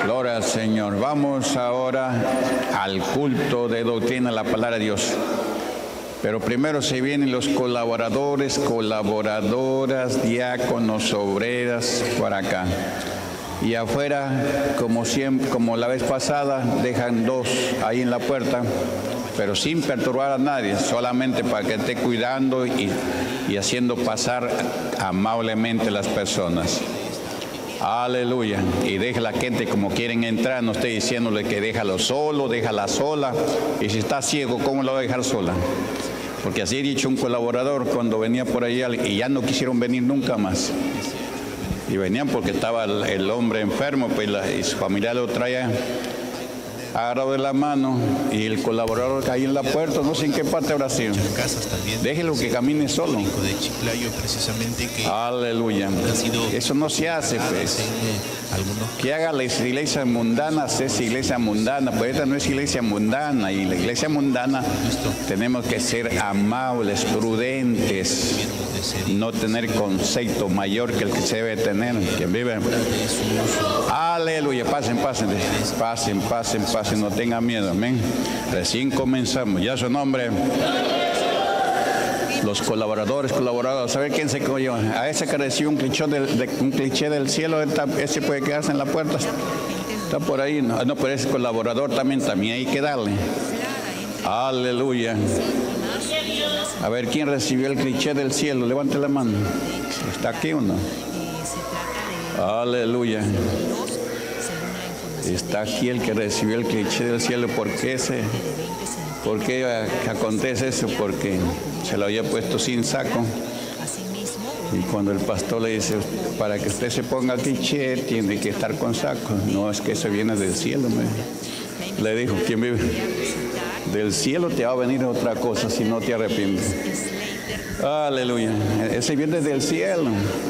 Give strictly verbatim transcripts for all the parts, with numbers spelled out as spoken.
Gloria al Señor. Vamos ahora al culto de doctrina, la palabra de Dios. Pero primero se vienen los colaboradores, colaboradoras, diáconos, obreras, por acá. Y afuera, como siempre, como la vez pasada, dejan dos ahí en la puerta, pero sin perturbar a nadie, solamente para que esté cuidando y, y haciendo pasar amablemente las personas. Aleluya. Y deja la gente como quieren entrar, no esté diciéndole que déjalo solo, déjala sola. Y si está ciego, ¿cómo lo va a dejar sola? Porque así ha dicho un colaborador cuando venía por allá y ya no quisieron venir nunca más. Y venían porque estaba el, el hombre enfermo, pues la, y su familia lo traía agarrado de la mano, y el colaborador caía en la puerta, no sé en qué parte habrá sido. Déjelo que camine solo. Aleluya. Eso no se hace, pues. Que haga la iglesia mundana, es iglesia mundana, pues esta no es iglesia mundana, y la iglesia mundana tenemos que ser amables, prudentes, no tener concepto mayor que el que se debe tener. ¿Quién vive? Aleluya. Pasen, pasen, pasen, pasen, pasen, no tengan miedo, amén. Recién comenzamos, ya su nombre. Los colaboradores, colaboradores, ¿sabe quién se cogió? A ese que recibió un cliché del, de, un cliché del cielo, ese puede quedarse en la puerta. Está por ahí, no, no, pero ese colaborador también, también hay que darle. Aleluya. A ver, ¿quién recibió el cliché del cielo? Levante la mano. ¿Está aquí o no? Aleluya. Está aquí el que recibió el cliché del cielo. ¿Por qué ese? ¿Por qué acontece eso? Porque se lo había puesto sin saco. Y cuando el pastor le dice, para que usted se ponga cliché, tiene que estar con saco. No, es que eso viene del cielo. Me. Le dijo, ¿quién vive? Del cielo te va a venir otra cosa si no te arrepientes. Aleluya. Ese viene del cielo.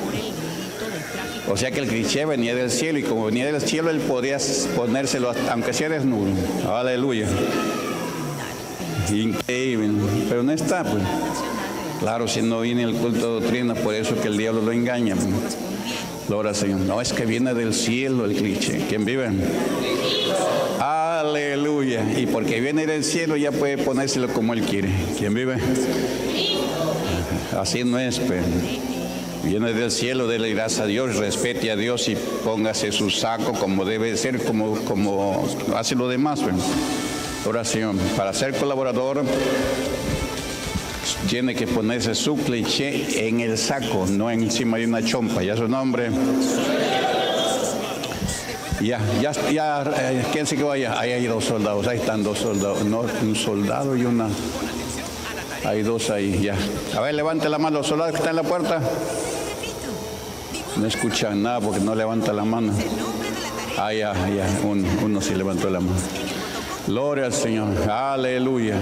O sea que el cliché venía del cielo, y como venía del cielo, él podía ponérselo aunque sea desnudo. Aleluya. Increíble. Pero no está, pues. Claro, si no viene el culto de doctrina, por eso que el diablo lo engaña. Pues. Gloria al Señor. No, es que viene del cielo el cliché. ¿Quién vive? Aleluya. Y porque viene del cielo ya puede ponérselo como él quiere. ¿Quién vive? Así no es, pero viene del cielo, déle gracias a Dios, respete a Dios y póngase su saco como debe ser, como, como hace lo demás. Pues. Oración. Para ser colaborador tiene que ponerse su cliché en el saco, no encima de una chompa. Ya su nombre. Ya, ya, ya, eh, ¿quién se que vaya? Ahí hay dos soldados, ahí están dos soldados, no, un soldado y una, hay dos ahí, ya. A ver, levante la mano, los soldados que están en la puerta. No escuchan nada porque no levanta la mano. Ah, ya, ya, uno, uno sí levantó la mano. Gloria al Señor, aleluya.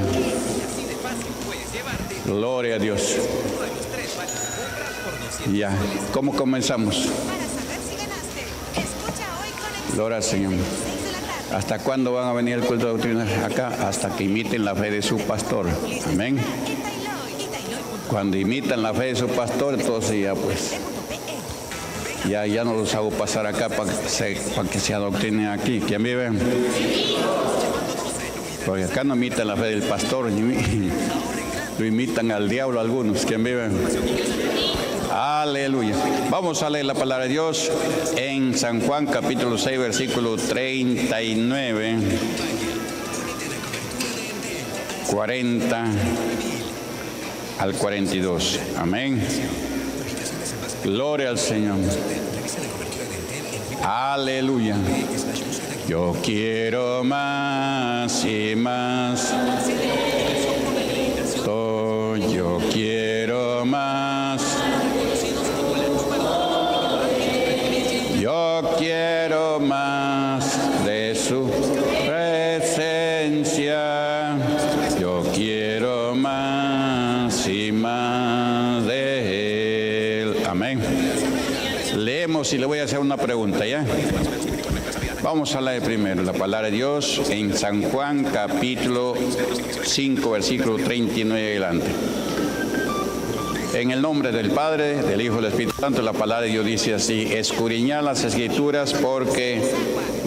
Gloria a Dios. Ya, ¿cómo comenzamos? Gloria al Señor. ¿Hasta cuándo van a venir el culto de doctrina acá? Hasta que imiten la fe de su pastor. Amén. Cuando imitan la fe de su pastor, entonces ya pues, ya, ya no los hago pasar acá para que se, para que se adoctrinen aquí. ¿Quién vive? Porque acá no imitan la fe del pastor, lo imitan al diablo algunos. ¿Quién vive? Aleluya. Vamos a leer la palabra de Dios en San Juan capítulo seis, versículo treinta y nueve, cuarenta al cuarenta y dos. Amén. Gloria al Señor. Aleluya. Yo quiero más y más. Oh, yo quiero más. Yo quiero más de su presencia. Yo quiero más y más de Él. Amén. Leemos y le voy a hacer una pregunta, ¿ya? Vamos a leer primero la palabra de Dios en San Juan capítulo cinco, versículo treinta y nueve adelante. En el nombre del Padre, del Hijo y del Espíritu Santo, la palabra de Dios dice así: escudriñad las Escrituras porque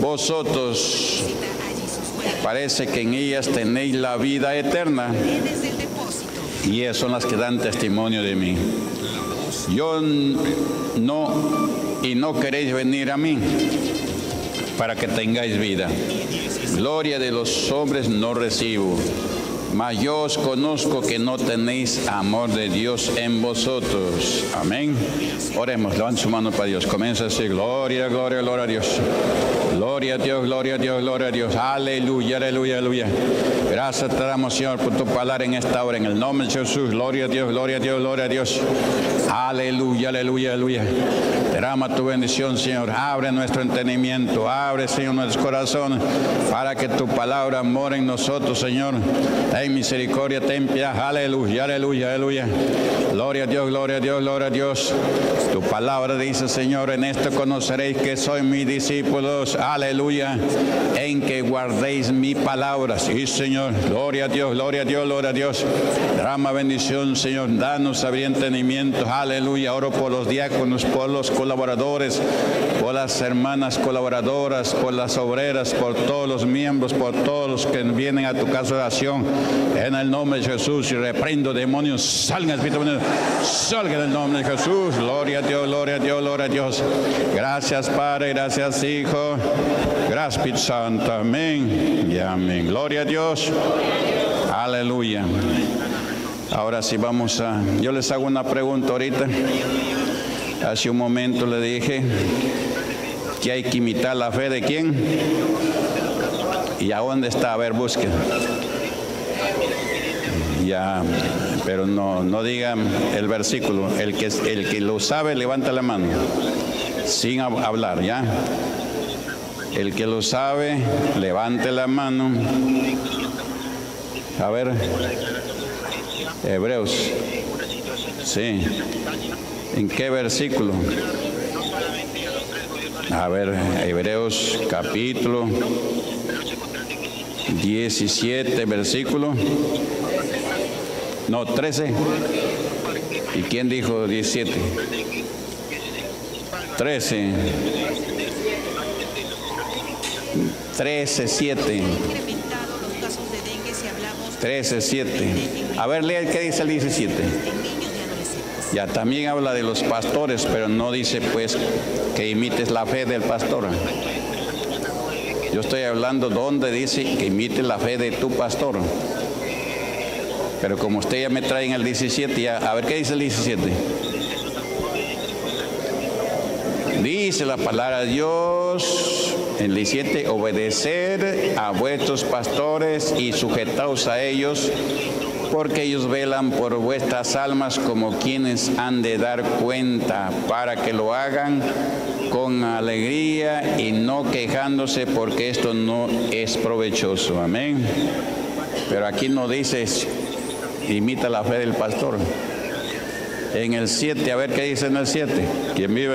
Vosotros parece que en ellas tenéis la vida eterna, y ellas son las que dan testimonio de mí. Yo no, y no queréis venir a mí para que tengáis vida. Gloria de los hombres no recibo, mas yo os conozco que no tenéis amor de Dios en vosotros. Amén. Oremos, levante su mano para Dios. Comienza así: gloria, gloria, gloria a Dios. Gloria a Dios, gloria a Dios, gloria a Dios. Aleluya, aleluya, aleluya. Gracias te damos, Señor, por tu palabra en esta hora. En el nombre de Jesús, gloria a Dios, gloria a Dios, gloria a Dios. Aleluya, aleluya, aleluya. Derrama tu bendición, Señor. Abre nuestro entendimiento. Abre, Señor, nuestros corazones para que tu palabra more en nosotros, Señor. Ten misericordia, ten piedad. Aleluya, aleluya, aleluya. Gloria a Dios, gloria a Dios, gloria a Dios. Tu palabra dice, Señor, en esto conoceréis que sois mis discípulos. Aleluya. En que guardéis mi palabra. Sí, Señor. Gloria a Dios, gloria a Dios, gloria a Dios. Derrama bendición, Señor. Danos sabiduría, entendimiento. Aleluya. Oro por los diáconos, por los colaboradores, por las hermanas colaboradoras, por las obreras, por todos los miembros, por todos los que vienen a tu casa de oración. En el nombre de Jesús, y reprendo demonios. Salgan, Espíritu Santo. Salgan en el nombre de Jesús. Gloria a Dios, gloria a Dios, gloria a Dios. Gracias, Padre. Gracias, Hijo. Gracias, Espíritu Santo. Amén y amén. Gloria a Dios. Aleluya. Ahora sí vamos a... Yo les hago una pregunta ahorita. Hace un momento le dije que hay que imitar la fe de quién. ¿Y a dónde está? A ver, busquen. Ya, pero no, no digan el versículo. El que, el que lo sabe, levanta la mano. Sin hablar, ¿ya? El que lo sabe, levante la mano. A ver. Hebreos. Sí. ¿En qué versículo? A ver, Hebreos capítulo diecisiete, versículo. No, trece. ¿Y quién dijo diecisiete? trece. trece, siete. trece, siete. A ver, lea qué dice el diecisiete. Ya, también habla de los pastores, pero no dice pues que imites la fe del pastor. Yo estoy hablando donde dice que imites la fe de tu pastor. Pero como usted ya me trae en el diecisiete, ya, a ver qué dice el diecisiete. Dice la palabra de Dios en el diecisiete: obedecer a vuestros pastores y sujetaos a ellos, porque ellos velan por vuestras almas como quienes han de dar cuenta, para que lo hagan con alegría y no quejándose, porque esto no es provechoso. Amén. Pero aquí no dice imita la fe del pastor. En el siete, a ver qué dice en el siete. ¿Quién vive?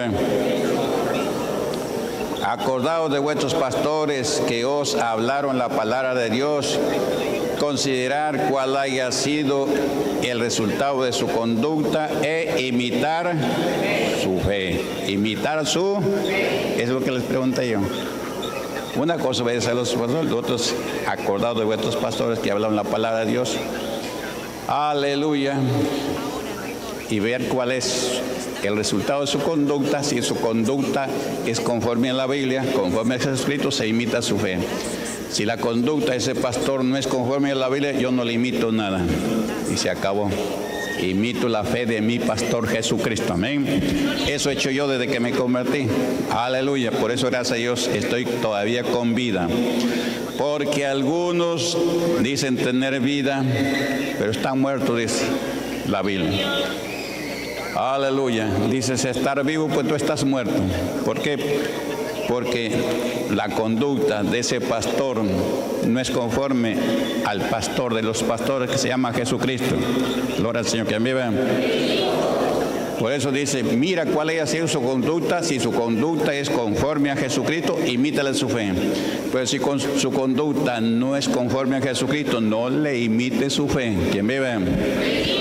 Acordaos de vuestros pastores que os hablaron la palabra de Dios. Considerar cuál haya sido el resultado de su conducta e imitar su fe. Imitar su... Es lo que les pregunté yo. Una cosa obedece a los pastores, otros acordados de vuestros pastores que hablan la palabra de Dios. Aleluya. Y ver cuál es el resultado de su conducta. Si su conducta es conforme a la Biblia, conforme a Jesucristo, se imita su fe. Si la conducta de ese pastor no es conforme a la Biblia, yo no le imito nada. Y se acabó. Imito la fe de mi pastor Jesucristo. Amén. Eso he hecho yo desde que me convertí. Aleluya. Por eso, gracias a Dios, estoy todavía con vida. Porque algunos dicen tener vida, pero están muertos, dice la Biblia. Aleluya. Dices estar vivo, pues tú estás muerto. ¿Por qué? Porque la conducta de ese pastor no es conforme al pastor de los pastores, que se llama Jesucristo. Gloria al Señor, que vive. Por eso dice, mira cuál haya sido su conducta. Si su conducta es conforme a Jesucristo, imítale su fe. Pero si con su conducta no es conforme a Jesucristo, no le imite su fe. ¿Quién vive?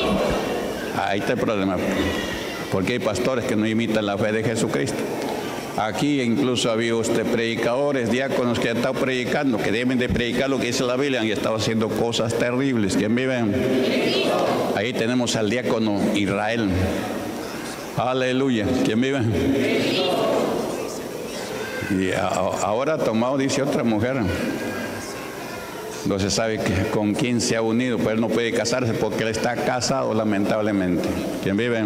Ahí está el problema. Porque hay pastores que no imitan la fe de Jesucristo. Aquí incluso había usted predicadores, diáconos que han estado predicando, que deben de predicar lo que dice la Biblia, y han estado haciendo cosas terribles. ¿Quién vive? Ahí tenemos al diácono Israel. Aleluya. ¿Quién vive? Y ahora tomado, dice otra mujer. No se sabe que, con quién se ha unido, pero él no puede casarse porque él está casado, lamentablemente. ¿Quién vive?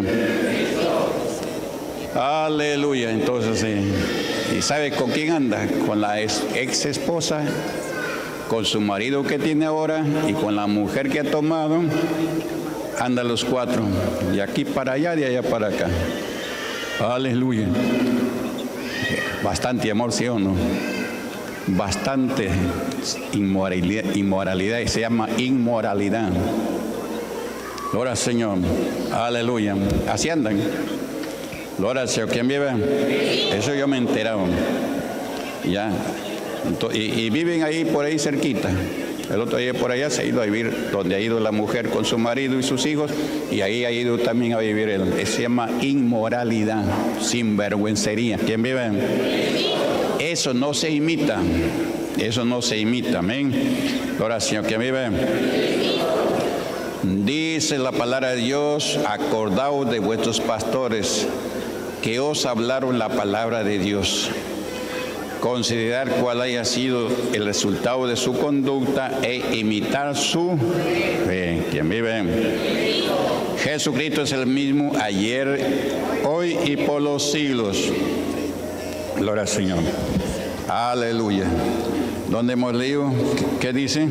Aleluya. Entonces, sí. ¿Y sabe con quién anda? Con la ex, ex esposa, con su marido que tiene ahora y con la mujer que ha tomado. Andan los cuatro, de aquí para allá, de allá para acá. Aleluya. Bastante amor, ¿sí o no? Bastante inmoralidad, inmoralidad, y se llama inmoralidad. Gloria al Señor. Aleluya. Así andan. Gloria al Señor. ¿Quién vive? Eso yo me he enterado. Ya. Y, y viven ahí, por ahí cerquita. El otro día por allá se ha ido a vivir donde ha ido la mujer con su marido y sus hijos, y ahí ha ido también a vivir él. Se llama inmoralidad, sinvergüencería. ¿Quién vive? Eso no se imita. Eso no se imita. Amén. Gloria al Señor. ¿Quién vive? Dice la palabra de Dios: acordaos de vuestros pastores que os hablaron la palabra de Dios. Considerar cuál haya sido el resultado de su conducta e imitar su fe. ¿Quién vive? Jesucristo es el mismo ayer, hoy y por los siglos. Gloria al Señor. Aleluya. ¿Dónde hemos leído? ¿Qué dice?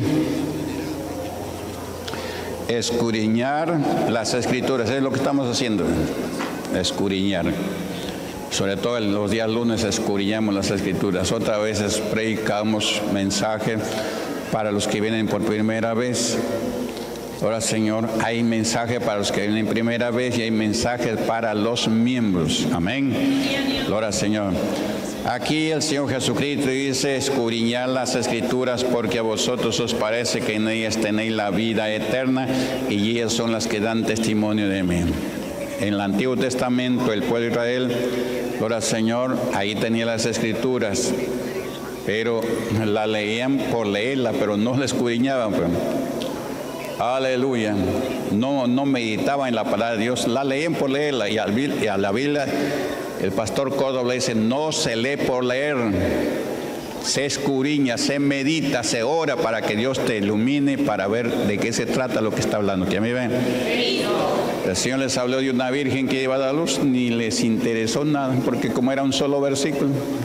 Escudriñar las Escrituras. Es lo que estamos haciendo. Escudriñar. Sobre todo en los días lunes escudriñamos las Escrituras. Otras veces predicamos mensajes para los que vienen por primera vez. Ahora, Señor, hay mensajes para los que vienen primera vez y hay mensajes para los miembros. Amén. Gloria, Señor. Aquí el Señor Jesucristo dice: escudriñad las Escrituras, porque a vosotros os parece que en ellas tenéis la vida eterna, y ellas son las que dan testimonio de mí. En el Antiguo Testamento, el pueblo de Israel, gloria al Señor, ahí tenía las Escrituras, pero la leían por leerla, pero no la escudriñaban. Pues. Aleluya. No, no meditaban en la palabra de Dios, la leían por leerla, y a la Biblia, el pastor Córdoba dice: no se lee por leer, se escudriña, se medita, se ora para que Dios te ilumine para ver de qué se trata lo que está hablando. ¿Quién me ven? El Señor les habló de una virgen que iba a dar luz, ni les interesó nada, porque como era un solo versículo.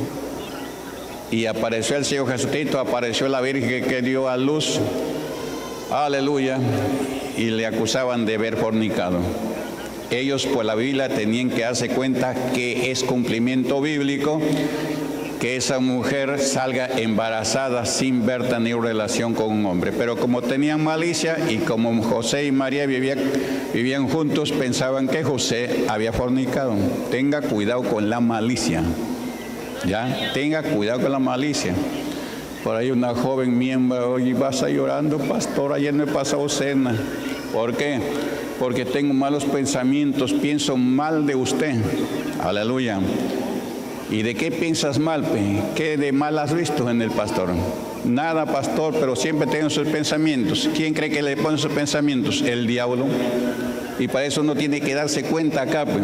Y apareció el Señor Jesucristo, apareció la virgen que dio a luz. Aleluya. Y le acusaban de haber fornicado. Ellos por la Biblia tenían que darse cuenta que es cumplimiento bíblico que esa mujer salga embarazada sin ver tener relación con un hombre. Pero como tenían malicia y como José y María vivían, vivían juntos, pensaban que José había fornicado. Tenga cuidado con la malicia. Ya, tenga cuidado con la malicia. Por ahí una joven miembro: oye, vas a llorando, pastor, ayer no he pasado cena. ¿Por qué? Porque tengo malos pensamientos, pienso mal de usted. Aleluya. ¿Y de qué piensas mal? Pe? ¿Qué de mal has visto en el pastor? Nada, pastor, pero siempre tengo sus pensamientos. ¿Quién cree que le pone sus pensamientos? El diablo. Y para eso uno tiene que darse cuenta acá. Pe.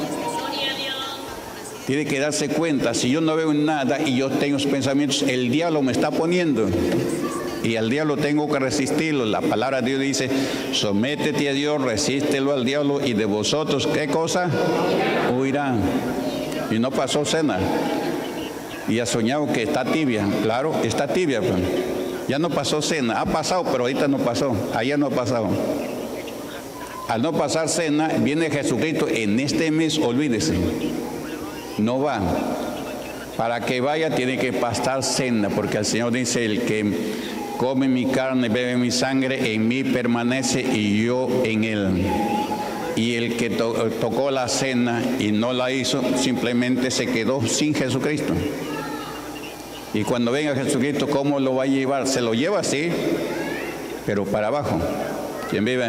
Tiene que darse cuenta. Si yo no veo nada y yo tengo sus pensamientos, el diablo me está poniendo. Y al diablo tengo que resistirlo. La palabra de Dios dice: sométete a Dios, resístelo al diablo, y de vosotros, ¿qué cosa? Huirán. Y no pasó cena. Y ha soñado que está tibia. Claro, está tibia. Pues. Ya no pasó cena. Ha pasado, pero ahorita no pasó. Ayer no ha pasado. Al no pasar cena, viene Jesucristo en este mes, olvídese. No va. Para que vaya tiene que pasar cena, porque el Señor dice: el que come mi carne, bebe mi sangre, en mí permanece y yo en él. Y el que to tocó la cena y no la hizo, simplemente se quedó sin Jesucristo. Y cuando venga Jesucristo, ¿cómo lo va a llevar? Se lo lleva así, pero para abajo. ¿Quién vive?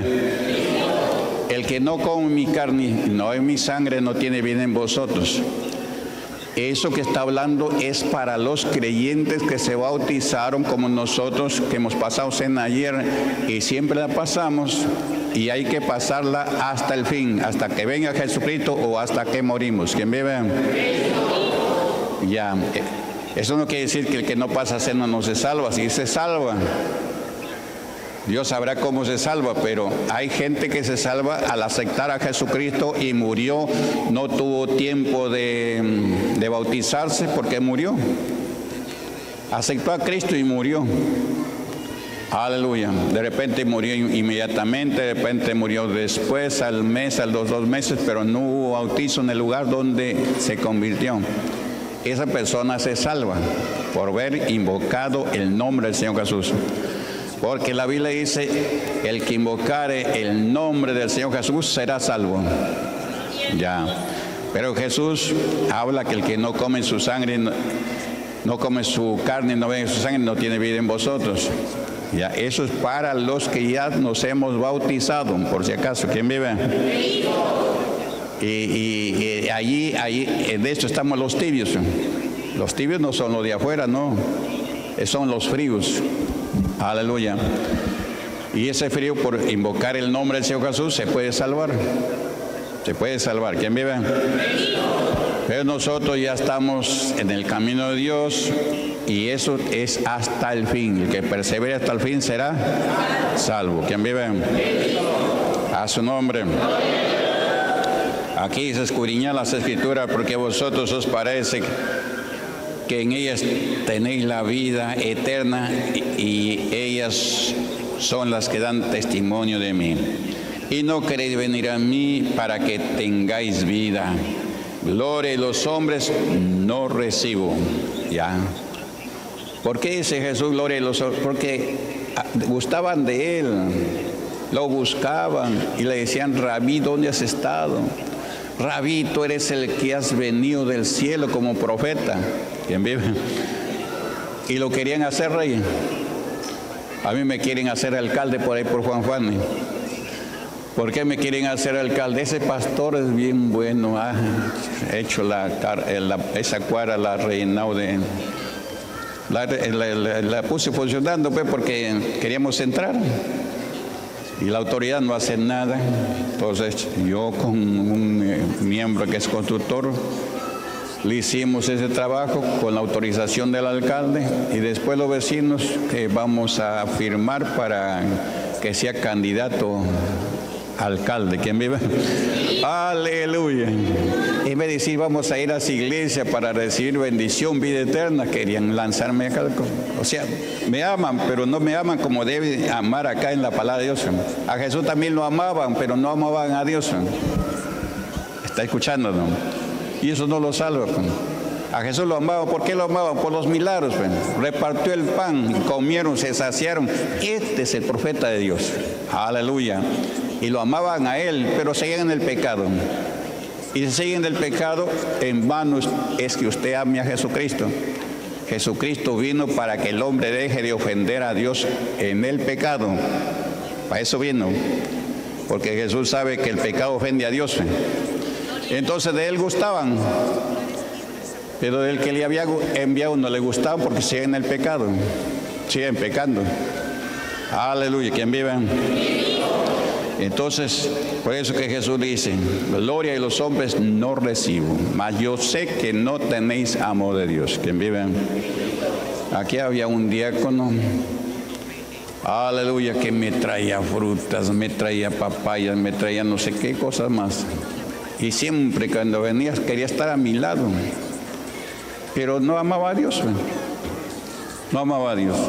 El que no come mi carne y no es mi sangre, no tiene vida en vosotros. Eso que está hablando es para los creyentes que se bautizaron como nosotros, que hemos pasado cena ayer y siempre la pasamos, y hay que pasarla hasta el fin, hasta que venga Jesucristo o hasta que morimos. ¿Quién vive? Ya, eso no quiere decir que el que no pasa cena no se salva, sí se salva. Dios sabrá cómo se salva, pero hay gente que se salva al aceptar a Jesucristo y murió, no tuvo tiempo de, de bautizarse porque murió. Aceptó a Cristo y murió. Aleluya. De repente murió inmediatamente, de repente murió después, al mes, a los dos meses, pero no hubo bautizo en el lugar donde se convirtió. Esa persona se salva por haber invocado el nombre del Señor Jesús. Porque la Biblia dice, el que invocare el nombre del Señor Jesús será salvo. Ya. Pero Jesús habla que el que no come su sangre, no, no come su carne, no bebe su sangre, no tiene vida en vosotros. Ya. Eso es para los que ya nos hemos bautizado, por si acaso. ¿Quién vive? Y, y, y allí, allí, de hecho estamos los tibios. Los tibios no son los de afuera, no. Son los fríos. Aleluya. Y ese frío, por invocar el nombre del Señor Jesús, se puede salvar. Se puede salvar. ¿Quién vive? Pero nosotros ya estamos en el camino de Dios y eso es hasta el fin. El que persevere hasta el fin será salvo. ¿Quién vive? A su nombre. Aquí se escudriña las Escrituras porque a vosotros os parece que en ellas tenéis la vida eterna y ellas son las que dan testimonio de mí. Y no queréis venir a mí para que tengáis vida. Gloria de los hombres no recibo. Ya. ¿Por qué dice Jesús gloria de los hombres? Porque gustaban de él, lo buscaban y le decían, Rabí, ¿dónde has estado? Rabí, tú eres el que has venido del cielo como profeta. ¿Quién vive? Y lo querían hacer rey. A mí me quieren hacer alcalde por ahí por Juan Juan. ¿Por qué me quieren hacer alcalde? Ese pastor es bien bueno. Ha hecho la, la, esa cuadra, la rellenado de... La, la, la, la puse funcionando pues porque queríamos entrar. Y la autoridad no hace nada. Entonces yo con un eh, miembro que es constructor le hicimos ese trabajo con la autorización del alcalde y después los vecinos que vamos a firmar para que sea candidato a alcalde. ¿Quién vive? Aleluya. En vez de decir vamos a ir a esa iglesia para recibir bendición, vida eterna, querían lanzarme acá. O sea, me aman, pero no me aman como debe amar acá en la palabra de Dios. A Jesús también lo amaban, pero no amaban a Dios. ¿Está escuchando, no? Y eso no lo salva. A Jesús lo amaban. ¿Por qué lo amaban? Por los milagros. Repartió el pan, comieron, se saciaron. Este es el profeta de Dios. Aleluya. Y lo amaban a él, pero seguían en el pecado. Y si siguen del pecado, en vano es que usted ame a Jesucristo. Jesucristo vino para que el hombre deje de ofender a Dios en el pecado. Para eso vino. Porque Jesús sabe que el pecado ofende a Dios. Entonces de él gustaban. Pero del que le había enviado no le gustaba porque siguen en el pecado. Siguen pecando. Aleluya. ¿Quién vive? Entonces, por eso que Jesús dice, gloria de los hombres no recibo, mas yo sé que no tenéis amor de Dios. ¿Quién vive? Aquí había un diácono, aleluya, que me traía frutas, me traía papayas, me traía no sé qué cosas más. Y siempre cuando venía quería estar a mi lado, pero no amaba a Dios, no amaba a Dios.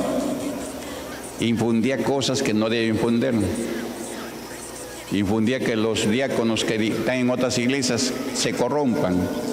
Infundía cosas que no debía infundir. Infundía que los diáconos que están en otras iglesias se corrompan,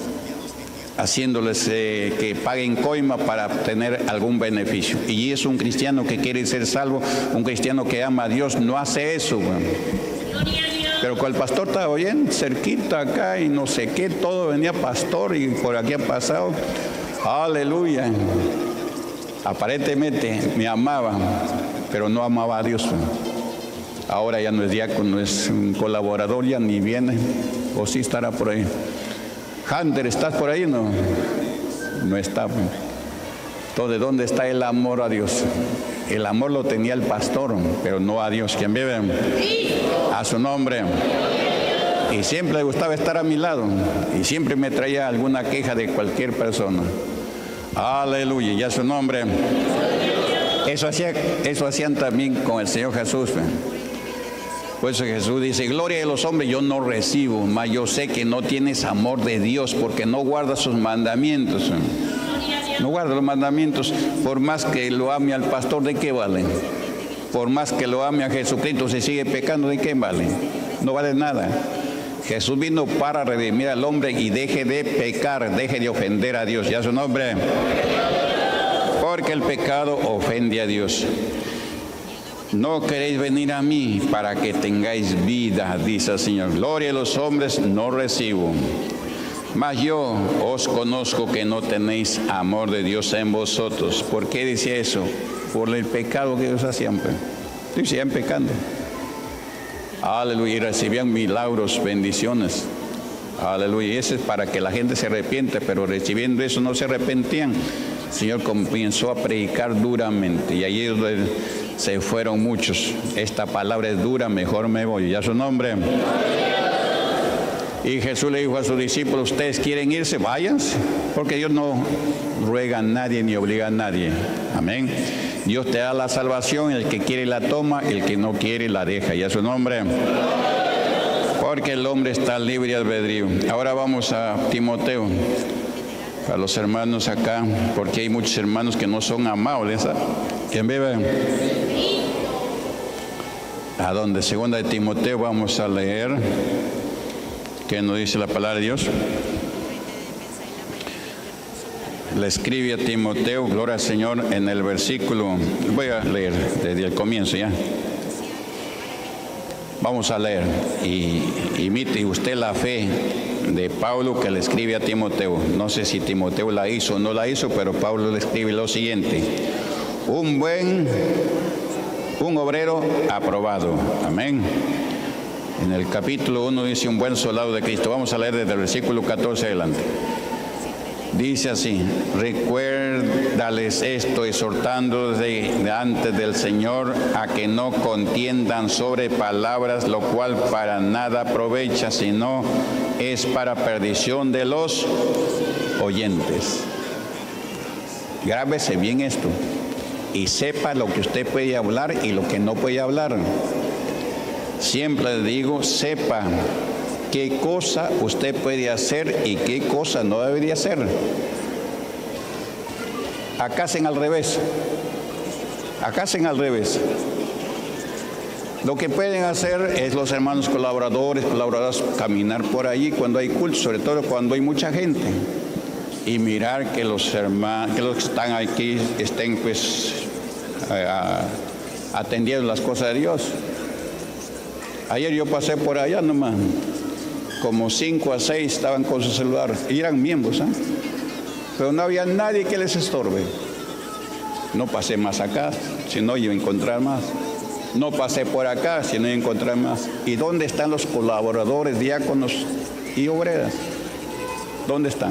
haciéndoles eh, que paguen coima para obtener algún beneficio. Y es un cristiano que quiere ser salvo, un cristiano que ama a Dios, no hace eso. Bueno. Pero con el pastor estaba bien cerquita acá y no sé qué, todo venía pastor y por aquí ha pasado. Aleluya. Aparentemente me amaba, pero no amaba a Dios. Bueno. Ahora ya no es diácono, es un colaborador, ya ni viene, o sí estará por ahí. Hunter, ¿estás por ahí? No. no está. Entonces, ¿dónde está el amor a Dios? El amor lo tenía el pastor, pero no a Dios. ¿Quién vive? A su nombre. Y siempre le gustaba estar a mi lado. Y siempre me traía alguna queja de cualquier persona. Aleluya, y a su nombre. Eso, hacía, eso hacían también con el Señor Jesús. Por eso Jesús dice, gloria de los hombres yo no recibo, mas yo sé que no tienes amor de Dios porque no guardas sus mandamientos. No guarda los mandamientos. Por más que lo ame al pastor, ¿de qué vale? Por más que lo ame a Jesucristo, si sigue pecando, ¿de qué vale? No vale nada. Jesús vino para redimir al hombre y deje de pecar, deje de ofender a Dios. ¿Ya su nombre? Porque el pecado ofende a Dios. No queréis venir a mí para que tengáis vida, dice el Señor. Gloria a los hombres no recibo. Mas yo os conozco que no tenéis amor de Dios en vosotros. ¿Por qué decía eso? Por el pecado que ellos hacían. Ellos siguen pecando. Aleluya. Y recibían milagros, bendiciones. Aleluya. Y eso es para que la gente se arrepiente, pero recibiendo eso no se arrepentían. El Señor comenzó a predicar duramente. Y allí se fueron muchos. Esta palabra es dura, mejor me voy. ¿Ya su nombre? Y Jesús le dijo a sus discípulos, ustedes quieren irse, váyanse, porque Dios no ruega a nadie ni obliga a nadie. Amén. Dios te da la salvación, el que quiere la toma, el que no quiere la deja. Y a su nombre, porque el hombre está libre de albedrío. Ahora vamos a Timoteo, a los hermanos acá, porque hay muchos hermanos que no son amables. ¿Quién vive? ¿A dónde? Segunda de Timoteo vamos a leer. ¿Qué nos dice la palabra de Dios? Le escribe a Timoteo, gloria al Señor, en el versículo, voy a leer desde el comienzo ya. Vamos a leer y imite usted la fe de Pablo que le escribe a Timoteo. No sé si Timoteo la hizo o no la hizo, pero Pablo le escribe lo siguiente. Un buen, un obrero aprobado. Amén. En el capítulo uno dice un buen soldado de Cristo. Vamos a leer desde el versículo catorce adelante. Dice así, recuérdales esto, exhortándoles de, de antes del Señor a que no contiendan sobre palabras, lo cual para nada aprovecha, sino es para perdición de los oyentes. Grábese bien esto y sepa lo que usted puede hablar y lo que no puede hablar. Siempre le digo, sepa qué cosa usted puede hacer y qué cosa no debería hacer. Acá hacen al revés. Acá hacen al revés. Lo que pueden hacer es los hermanos colaboradores, colaboradoras, caminar por allí cuando hay culto, sobre todo cuando hay mucha gente, y mirar que los hermanos, que los que están aquí estén pues atendiendo las cosas de Dios. Ayer yo pasé por allá nomás, como cinco a seis estaban con su celular, y eran miembros, ¿eh? Pero no había nadie que les estorbe. No pasé más acá, si no iba a encontrar más. No pasé por acá, si no iba a encontrar más. ¿Y dónde están los colaboradores, diáconos y obreras? ¿Dónde están?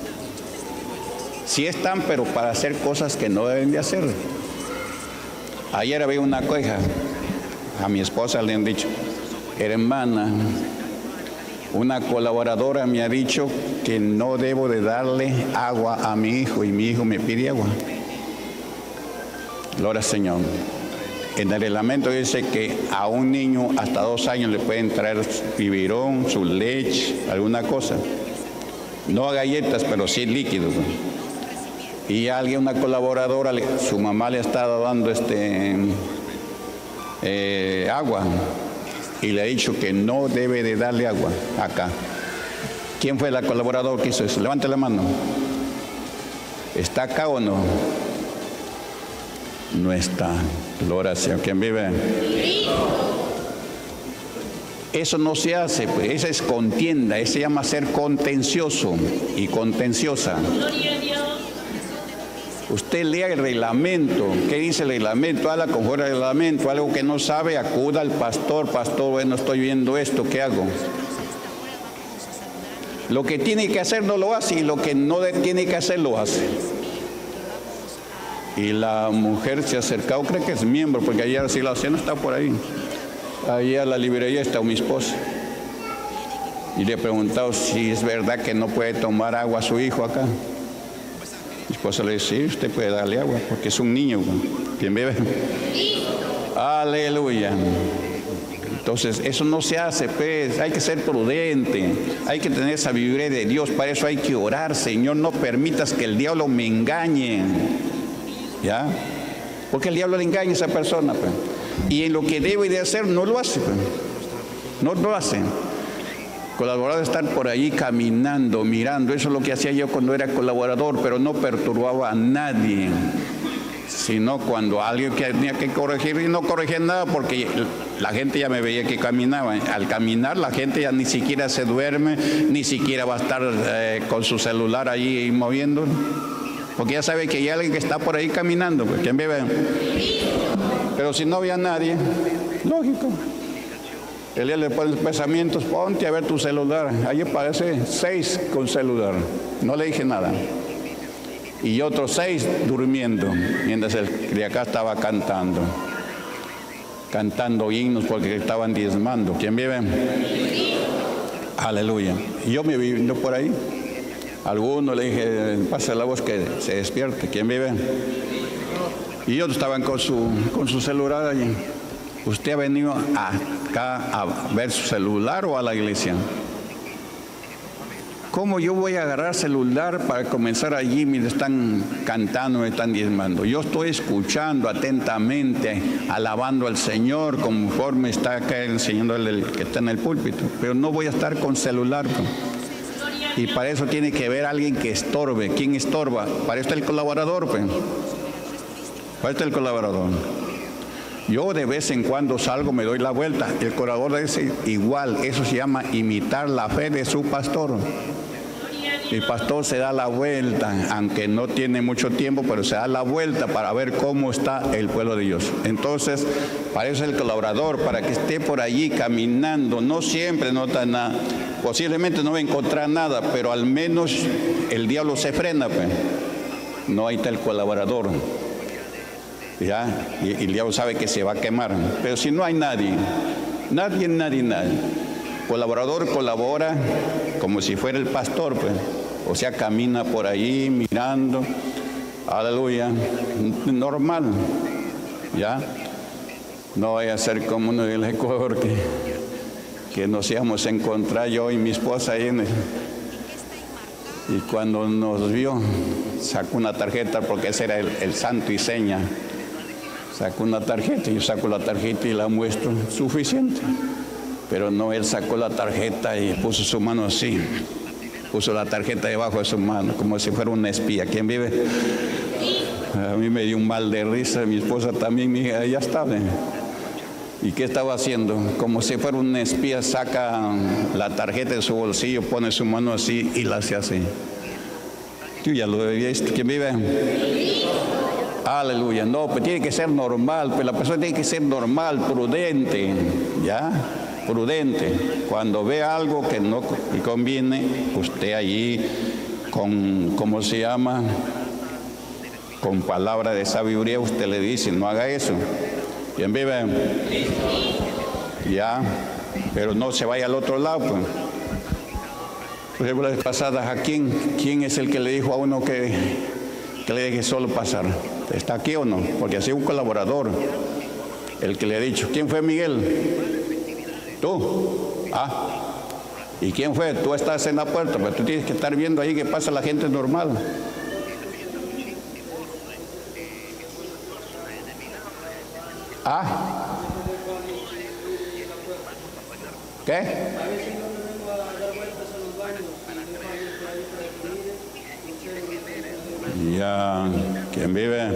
Sí están, pero para hacer cosas que no deben de hacer. Ayer había una queja, a mi esposa le han dicho, hermana, una colaboradora me ha dicho que no debo de darle agua a mi hijo y mi hijo me pide agua. Gloria al Señor. En el reglamento dice que a un niño hasta dos años le pueden traer biberón, su leche, alguna cosa. No galletas, pero sí líquidos. Y alguien, una colaboradora, su mamá le ha estado dando este eh, agua. Y le ha dicho que no debe de darle agua acá. ¿Quién fue la colaboradora que hizo eso? Levante la mano. ¿Está acá o no? No está. Gloria al Señor. ¿Quién vive? Eso no se hace, pues. Esa es contienda. Eso se llama ser contencioso y contenciosa. Usted lea el reglamento. ¿Qué dice el reglamento? Habla conforme al reglamento. Algo que no sabe, acuda al pastor. Pastor, bueno, estoy viendo esto, ¿qué hago? Lo que tiene que hacer no lo hace y lo que no tiene que hacer lo hace. Y la mujer se ha acercado, creo que es miembro, porque ayer sí la cena está por ahí. Allá a la librería está mi esposa. Y le he preguntado si es verdad que no puede tomar agua a su hijo acá. Mi esposa le dice, sí, usted puede darle agua, porque es un niño. ¿Quién bebe? Aleluya. Entonces, eso no se hace, pues, hay que ser prudente, hay que tener sabiduría de Dios, para eso hay que orar. Señor, no permitas que el diablo me engañe, ¿ya? Porque el diablo le engaña a esa persona, pues. Y en lo que debe de hacer, no lo hace, pues. No lo hace. Colaborar, estar por ahí caminando, mirando, eso es lo que hacía yo cuando era colaborador, pero no perturbaba a nadie. Sino cuando alguien que tenía que corregir y no corregía nada porque la gente ya me veía que caminaba. Al caminar la gente ya ni siquiera se duerme, ni siquiera va a estar eh, con su celular allí moviendo, porque ya sabe que hay alguien que está por ahí caminando, pues, ¿quién vive? Pero si no había nadie, lógico. Él le pone pensamientos, ponte a ver tu celular. Ahí aparece seis con celular, no le dije nada. Y otros seis durmiendo, mientras el de acá estaba cantando, cantando himnos porque estaban diezmando. ¿Quién vive? Aleluya. Y yo me vi viendo por ahí. Algunos le dije, pase la voz que se despierte. ¿Quién vive? Y otros estaban con su, con su celular allí. ¿Usted ha venido acá a ver su celular o a la iglesia? ¿Cómo yo voy a agarrar celular para comenzar allí mientras están cantando, me están diezmando? Yo estoy escuchando atentamente, alabando al Señor conforme está acá enseñando el que está en el púlpito, pero no voy a estar con celular. Y para eso tiene que haber alguien que estorbe. ¿Quién estorba? Para esto el colaborador, pues. Para esto el colaborador. Yo de vez en cuando salgo, me doy la vuelta. El colaborador dice igual, eso se llama imitar la fe de su pastor. El pastor se da la vuelta, aunque no tiene mucho tiempo, pero se da la vuelta para ver cómo está el pueblo de Dios. Entonces, para eso es el colaborador, para que esté por allí caminando. No siempre nota nada, posiblemente no va a encontrar nada, pero al menos el diablo se frena, pues. No, ahí está el colaborador. ¿Ya? Y, y el diablo sabe que se va a quemar. Pero si no hay nadie, nadie, nadie, nadie. Colaborador colabora como si fuera el pastor, pues. O sea, camina por ahí mirando, aleluya, normal, ¿ya? No vaya a ser como uno del Ecuador que, que nos íbamos a encontrar yo y mi esposa ahí en el, y cuando nos vio, sacó una tarjeta, porque ese era el, el santo y seña. Sacó una tarjeta, yo saco la tarjeta y la muestro, suficiente. Pero no, él sacó la tarjeta y puso su mano así. Puso la tarjeta debajo de su mano, como si fuera un espía. ¿Quién vive? A mí me dio un mal de risa, mi esposa también, mi hija, ya está. ¿Y qué estaba haciendo? Como si fuera un espía, saca la tarjeta de su bolsillo, pone su mano así y la hace así. Tú ya lo habías visto. ¿Quién vive? Aleluya. No, pues tiene que ser normal, pues la persona tiene que ser normal, prudente, ¿ya? Prudente. Cuando ve algo que no le conviene, usted allí con, ¿cómo se llama? Con palabra de sabiduría usted le dice, no haga eso. ¿Quién vive? Ya, pero no se vaya al otro lado, pues. Por ejemplo, la vez pasada, ¿a quién, quién es el que le dijo a uno que, que le deje solo pasar? ¿Está aquí o no? Porque así un colaborador, el que le ha dicho, ¿quién fue Miguel? Tú. Ah, ¿y quién fue? Tú estás en la puerta, pero tú tienes que estar viendo ahí que pasa la gente normal. Ah, ¿qué? Ya, ¿quién vive?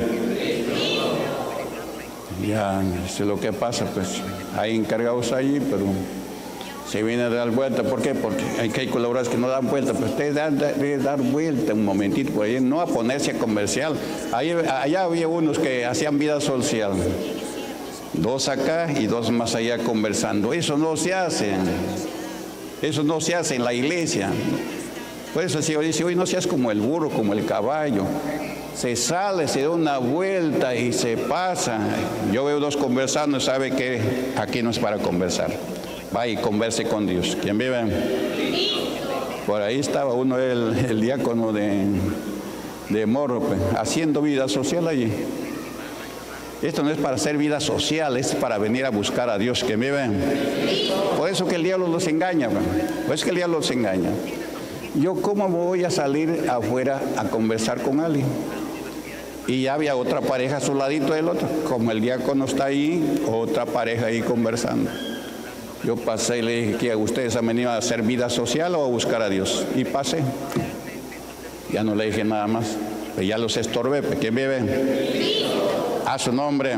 Ya, eso es lo que pasa, pues hay encargados allí, pero se viene a dar vuelta. ¿Por qué? Porque hay que hay colaboradores que no dan vuelta, pero ustedes deben dar vuelta un momentito por ahí, no a ponerse a comercial. Ahí, allá había unos que hacían vida social, dos acá y dos más allá conversando. Eso no se hace, eso no se hace en la iglesia. Por eso el Señor dice, hoy no seas como el burro, como el caballo. Se sale, se da una vuelta y se pasa. Yo veo dos conversando, sabe que aquí no es para conversar. Va y converse con Dios. ¿Quién vive? Por ahí estaba uno, el, el diácono de, de Morro, pues, haciendo vida social allí. Esto no es para hacer vida social, es para venir a buscar a Dios. ¿Quién vive? Por eso que el diablo los engaña, pues. Por eso que el diablo los engaña. Yo, ¿cómo voy a salir afuera a conversar con alguien? Y ya había otra pareja a su ladito del otro. Como el diácono está ahí, otra pareja ahí conversando. Yo pasé y le dije, ¿qué? ¿Ustedes han venido a hacer vida social o a buscar a Dios? Y pasé. Ya no le dije nada más. Pero ya los estorbé. ¿Quién vive? A su nombre.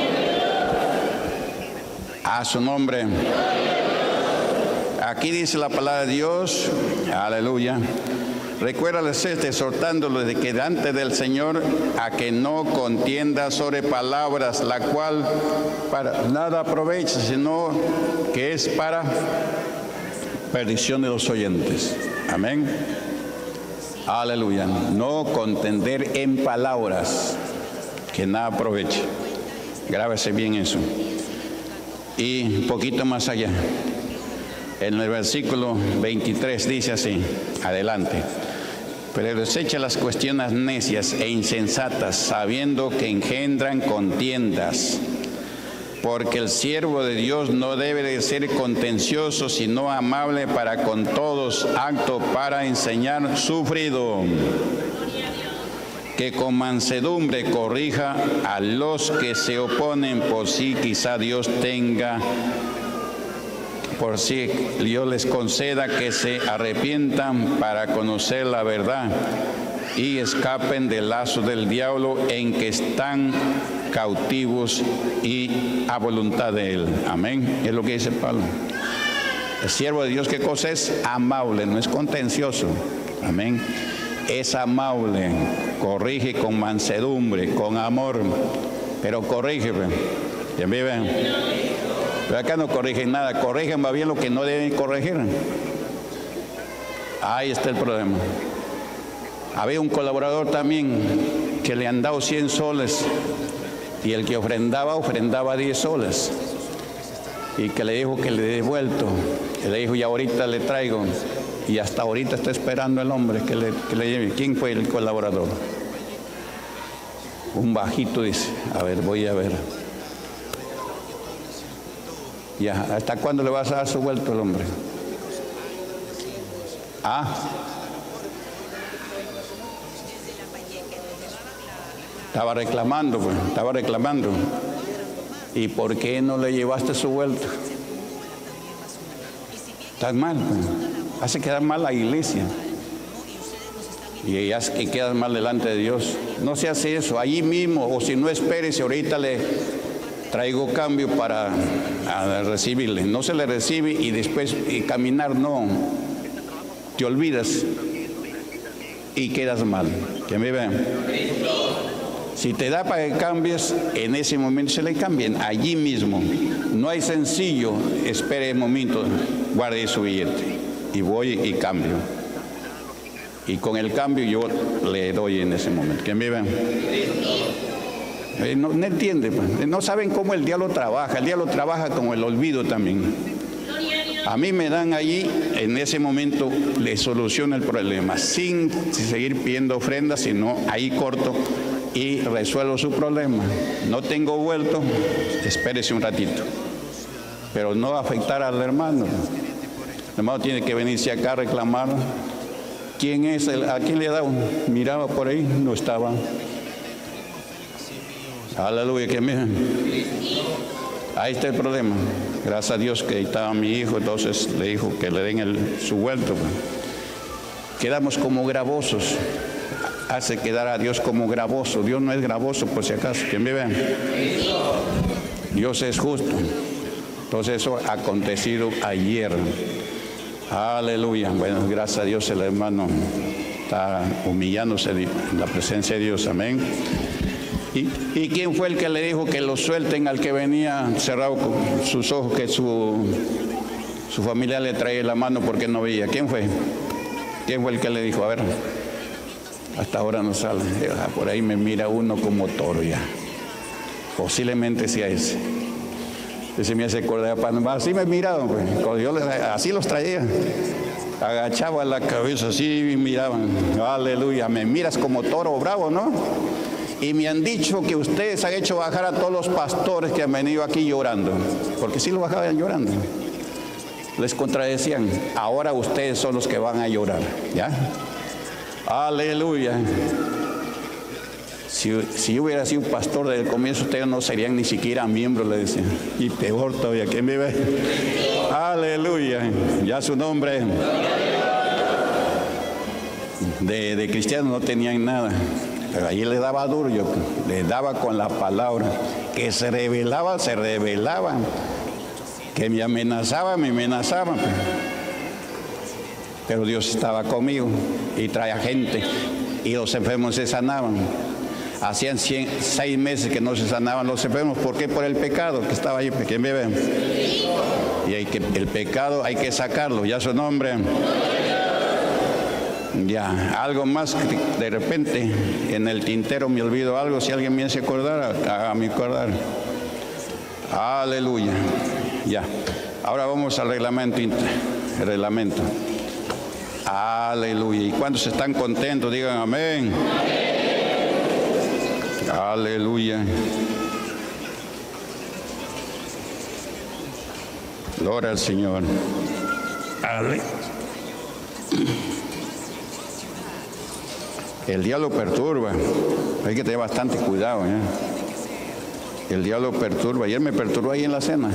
A su nombre. Aquí dice la palabra de Dios, aleluya. Recuérdales este, exhortándolos de que delante del Señor a que no contienda sobre palabras, la cual para nada aprovecha, sino que es para perdición de los oyentes. Amén. Aleluya. No contender en palabras, que nada aproveche. Grábese bien eso. Y un poquito más allá. En el versículo veintitrés dice así, adelante. Pero desecha las cuestiones necias e insensatas, sabiendo que engendran contiendas. Porque el siervo de Dios no debe de ser contencioso, sino amable para con todos, apto para enseñar, sufrido. Que con mansedumbre corrija a los que se oponen, por si quizá Dios tenga... por si Dios les conceda que se arrepientan para conocer la verdad y escapen del lazo del diablo en que están cautivos y a voluntad de él. Amén. Es lo que dice Pablo. El siervo de Dios, ¿qué cosa es? Amable, no es contencioso. Amén. Es amable, corrige con mansedumbre, con amor, pero corrige. ¿Quién vive? Pero acá no corrigen nada, corrigen más bien lo que no deben corregir. Ahí está el problema. Había un colaborador también que le han dado cien soles y el que ofrendaba, ofrendaba diez soles. Y que le dijo que le dé devuelto. Y le dijo, y ahorita le traigo. Y hasta ahorita está esperando el hombre que le, que le lleve. ¿Quién fue el colaborador? Un bajito dice, a ver, voy a ver. Ya, ¿hasta cuándo le vas a dar su vuelto al hombre? Ah. Estaba reclamando, pues, estaba reclamando. ¿Y por qué no le llevaste su vuelto? Estás mal, pues. Hace quedar mal la iglesia. Y ya que quedas mal delante de Dios. No se hace eso, allí mismo, o si no, espérese, ahorita le traigo cambio para a recibirle. No se le recibe y después y caminar, no. Te olvidas y quedas mal. ¿Quién me ve? Si te da para que cambies, en ese momento se le cambien, allí mismo. No hay sencillo, espere un momento, guarde su billete y voy y cambio. Y con el cambio yo le doy en ese momento. ¿Quién vive? Eh, no, no entiende, pues. No saben cómo el diablo trabaja. El diablo trabaja con el olvido también. A mí me dan allí, en ese momento le soluciono el problema, sin, sin seguir pidiendo ofrendas, sino ahí corto y resuelvo su problema. No tengo vuelto, espérese un ratito, pero no afectar al hermano. El hermano tiene que venirse acá a reclamar. ¿Quién es? El, ¿A quién le ha dado? Miraba por ahí, no estaba. Aleluya, que miren. Ahí está el problema. Gracias a Dios que estaba mi hijo, entonces le dijo que le den el, su vuelto. Quedamos como gravosos. Hace quedar a Dios como gravoso. Dios no es gravoso, por si acaso. ¿Quién vive? Dios es justo. Entonces eso ha acontecido ayer. Aleluya. Bueno, gracias a Dios el hermano está humillándose en la presencia de Dios. Amén. ¿Y, ¿Y quién fue el que le dijo que lo suelten al que venía cerrado con sus ojos, que su, su familia le traía la mano porque no veía? ¿Quién fue? ¿Quién fue el que le dijo? A ver, hasta ahora no sale. Por ahí me mira uno como toro ya. Posiblemente sea ese. Ese me hace acordar, así me miraban, pues. Yo así los traía. Agachaba la cabeza así y miraban. Aleluya, me miras como toro bravo, ¿no? Y me han dicho que ustedes han hecho bajar a todos los pastores que han venido aquí llorando. Porque sí los bajaban llorando. Les contradecían, ahora ustedes son los que van a llorar, ¿ya? Aleluya. Si, si yo hubiera sido pastor desde el comienzo, ustedes no serían ni siquiera miembros, le decían. Y peor todavía, ¿quién vive? Aleluya. Ya su nombre. De, de cristianos no tenían nada. Pero allí le daba duro, yo le daba con la palabra. Que se rebelaba, se rebelaba. Que me amenazaba, me amenazaba. Pero Dios estaba conmigo y traía gente. Y los enfermos se sanaban. Hacían cien, seis meses que no se sanaban los enfermos. ¿Por qué? Por el pecado que estaba ahí. ¿Quién me ve? Y hay que, el pecado hay que sacarlo. Ya su nombre. Ya, algo más, de repente en el tintero me olvido algo. Si alguien me hace acordar, hágame acordar. Aleluya. Ya, ahora vamos al reglamento. El reglamento. Aleluya. ¿Y cuántos están contentos? Digan amén. Aleluya. Gloria al Señor. Aleluya. El diablo perturba, hay que tener bastante cuidado, ¿eh? El diablo perturba. Ayer me perturbó ahí en la cena.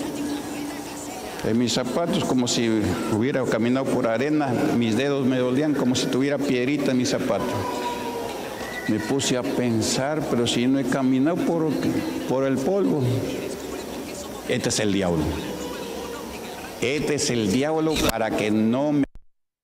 En mis zapatos, como si hubiera caminado por arena, mis dedos me dolían como si tuviera piedrita en mis zapatos. Me puse a pensar, pero si no he caminado por, por el polvo. Este es el diablo. Este es el diablo para que no me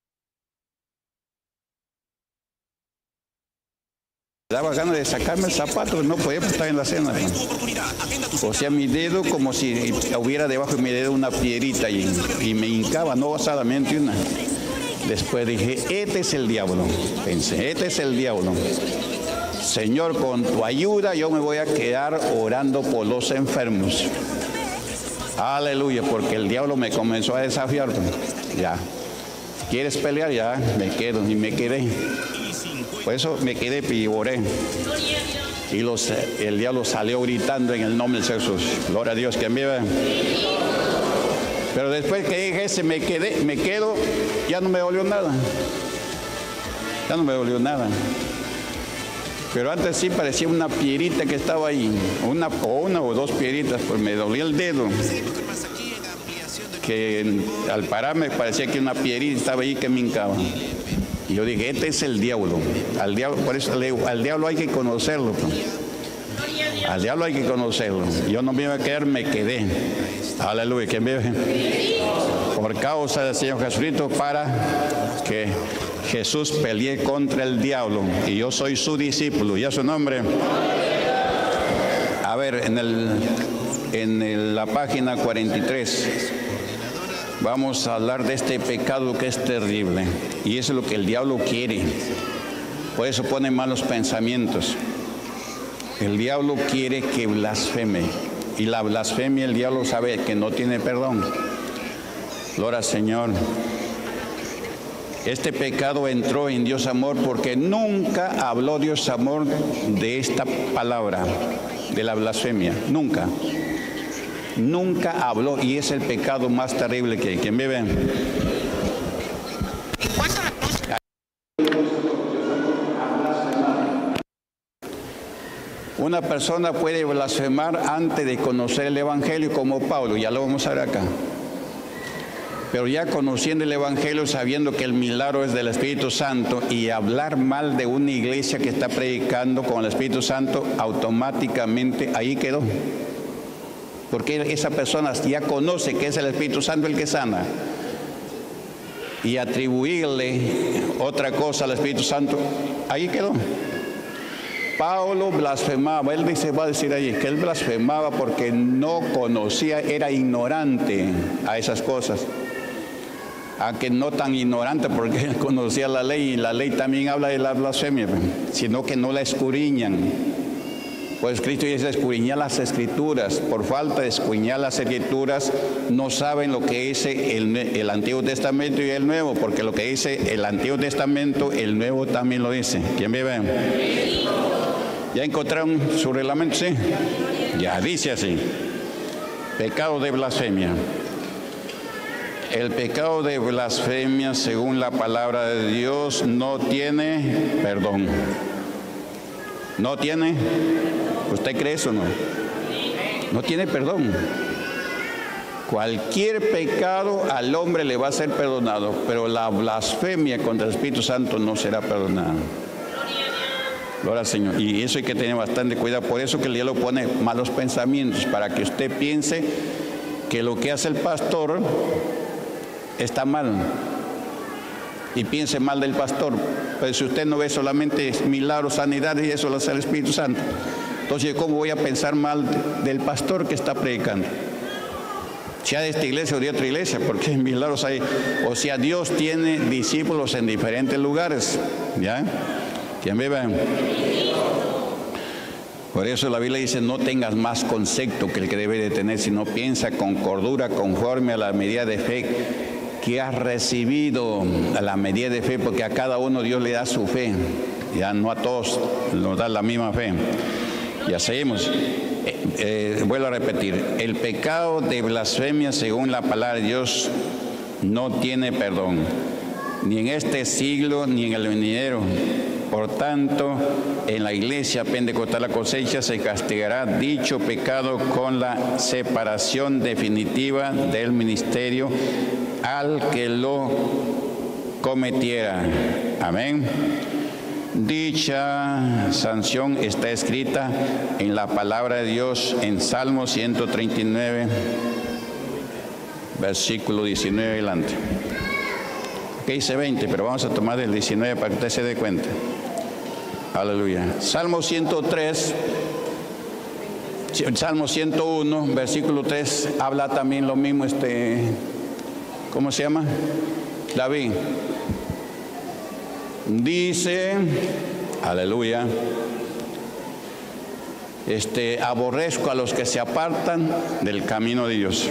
daba ganas de sacarme el zapato, no podía estar en la cena. O sea, mi dedo como si hubiera debajo de mi dedo una piedrita y, y me hincaba, no osadamente una. Después dije, este es el diablo. Pensé, este es el diablo. Señor, con tu ayuda yo me voy a quedar orando por los enfermos. Aleluya, porque el diablo me comenzó a desafiar. Ya, ¿quieres pelear? Ya, me quedo y me quedé. Por eso me quedé y oré. Y los, el diablo salió gritando en el nombre de Jesús. Gloria a Dios, que vive. Pero después que dije ese, me quedé, me quedo, ya no me dolió nada. Ya no me dolió nada. Pero antes sí parecía una piedrita que estaba ahí. Una o una o dos piedritas, pues me dolía el dedo. Que al pararme parecía que una piedrita estaba ahí que me hincaba. Y yo dije, este es el diablo. Al diablo, por eso le digo, al diablo hay que conocerlo. Al diablo hay que conocerlo. Yo no me iba a quedar, me quedé. Aleluya. ¿Quién vive? Por causa del Señor Jesucristo, para que Jesús pelee contra el diablo. Y yo soy su discípulo. ¿Ya su nombre? A ver, en, el, en el, la página cuarenta y tres. Vamos a hablar de este pecado que es terrible. Y eso es lo que el diablo quiere. Por eso pone malos pensamientos. El diablo quiere que blasfeme. Y la blasfemia, el diablo sabe que no tiene perdón. Gloria al Señor. Este pecado entró en Dios amor porque nunca habló Dios amor de esta palabra, de la blasfemia. Nunca. Nunca habló, y es el pecado más terrible que hay. ¿Quién vive? Una persona puede blasfemar antes de conocer el Evangelio, como Pablo, ya lo vamos a ver acá. Pero ya conociendo el Evangelio, sabiendo que el milagro es del Espíritu Santo, y hablar mal de una iglesia que está predicando con el Espíritu Santo, automáticamente ahí quedó. Porque esa persona ya conoce que es el Espíritu Santo el que sana. Y atribuirle otra cosa al Espíritu Santo, ahí quedó. Pablo blasfemaba, él dice, va a decir ahí, que él blasfemaba porque no conocía, era ignorante a esas cosas. aunque no tan ignorante porque él conocía la ley, y la ley también habla de la blasfemia, sino que no la escudriñan. Pues Cristo dice escudriñar las Escrituras. Por falta de escudriñar las Escrituras no saben lo que dice el, el Antiguo Testamento y el Nuevo, porque lo que dice el Antiguo Testamento, el Nuevo también lo dice. ¿Quién vive? ¿Ya encontraron su reglamento? Sí. Ya dice así: pecado de blasfemia. El pecado de blasfemia, según la palabra de Dios, no tiene perdón. ¿No tiene? ¿Usted cree eso o no? No tiene perdón. Cualquier pecado al hombre le va a ser perdonado, pero la blasfemia contra el Espíritu Santo no será perdonada. Gloria al Señor. Y eso hay que tener bastante cuidado. Por eso que el diablo pone malos pensamientos, para que usted piense que lo que hace el pastor está mal y piense mal del pastor. Pero si usted no ve solamente milagros, sanidades, y eso lo hace el Espíritu Santo, entonces ¿cómo voy a pensar mal del pastor que está predicando? Sea de esta iglesia o de otra iglesia, porque milagros hay. O sea, Dios tiene discípulos en diferentes lugares, ¿ya? ¿Quién vive? Por eso la Biblia dice: no tengas más concepto que el que debe de tener, sino piensa con cordura, conforme a la medida de fe que has recibido, a la medida de fe, porque a cada uno Dios le da su fe, ya no a todos nos da la misma fe. Ya seguimos. Eh, eh, vuelvo a repetir: el pecado de blasfemia, según la palabra de Dios, no tiene perdón, ni en este siglo ni en el venidero. Por tanto, en la iglesia pentecostal La Cosecha se castigará dicho pecado con la separación definitiva del ministerio al que lo cometiera. Amén. Dicha sanción está escrita en la palabra de Dios en Salmo ciento treinta y nueve, versículo diecinueve adelante. Que dice veinte, pero vamos a tomar el diecinueve para que usted se dé cuenta. Aleluya. Salmo ciento tres, Salmo ciento uno, versículo tres, habla también lo mismo, este, ¿cómo se llama? David. Dice, aleluya, este, aborrezco a los que se apartan del camino de Dios.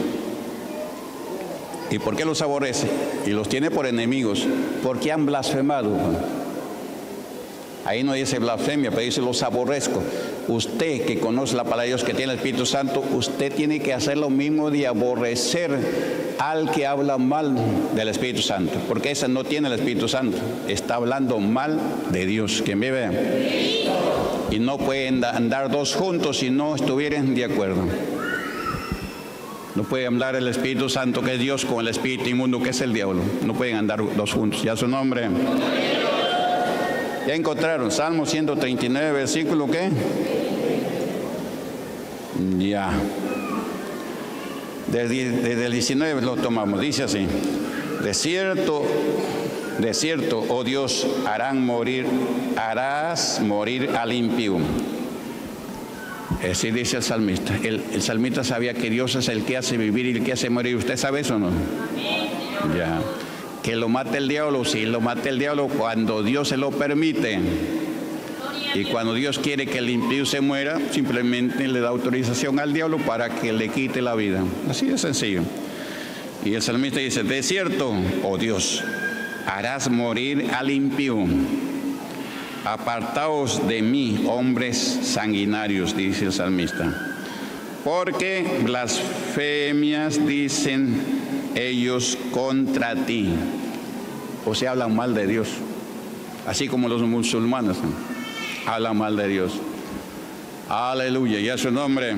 ¿Y por qué los aborrece? Y los tiene por enemigos, porque han blasfemado. Ahí no dice blasfemia, pero dice los aborrezco. Usted que conoce la palabra de Dios, que tiene el Espíritu Santo, usted tiene que hacer lo mismo de aborrecer al que habla mal del Espíritu Santo, porque ese no tiene el Espíritu Santo, está hablando mal de Dios. ¿Quién vive? Y no pueden andar dos juntos si no estuvieran de acuerdo. No puede hablar el Espíritu Santo, que es Dios, con el espíritu inmundo, que es el diablo. No pueden andar dos juntos. ¿Ya su nombre? ¿Ya encontraron? Salmo ciento treinta y nueve, versículo ¿qué? Ya. Desde, desde el diecinueve lo tomamos. Dice así: de cierto, de cierto, oh Dios, harán morir, harás morir al impío. Así dice el salmista. El, el salmista sabía que Dios es el que hace vivir y el que hace morir. ¿Usted sabe eso o no? Ya. Que lo mate el diablo, sí, lo mate el diablo cuando Dios se lo permite. Y cuando Dios quiere que el impío se muera, simplemente le da autorización al diablo para que le quite la vida. Así de sencillo. Y el salmista dice: de cierto, oh Dios, harás morir al impío. Apartaos de mí, hombres sanguinarios, dice el salmista, porque blasfemias dicen ellos contra ti. O sea, hablan mal de Dios, así como los musulmanes, ¿no? Hablan mal de Dios. Aleluya, y a su nombre.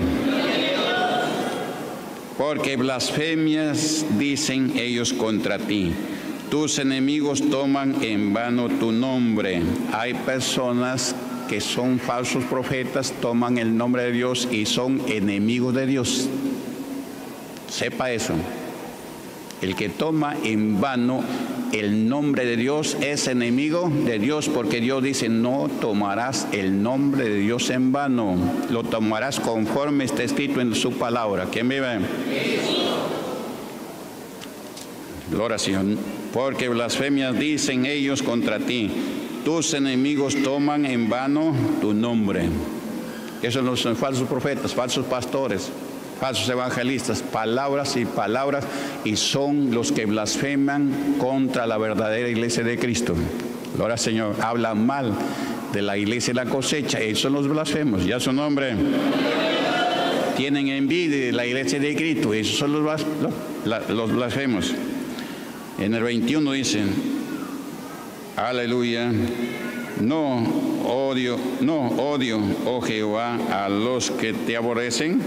Porque blasfemias dicen ellos contra ti. Tus enemigos toman en vano tu nombre. Hay personas que son falsos profetas, toman el nombre de Dios y son enemigos de Dios. Sepa eso. El que toma en vano el nombre de Dios es enemigo de Dios, porque Dios dice: no tomarás el nombre de Dios en vano, lo tomarás conforme está escrito en su palabra. ¿Quién vive? Gloria al Señor. porque blasfemias dicen ellos contra ti. Tus enemigos toman en vano tu nombre. Esos no son falsos profetas, falsos pastores, falsos evangelistas, palabras y palabras, y son los que blasfeman contra la verdadera iglesia de Cristo. Gloria al Señor. Hablan mal de la iglesia y la cosecha, esos son los blasfemos, ya su nombre. Tienen envidia de la iglesia de Cristo, esos son los, blas, los, los blasfemos. En el veintiuno dicen, aleluya, no odio, no odio, oh Jehová, a los que te aborrecen,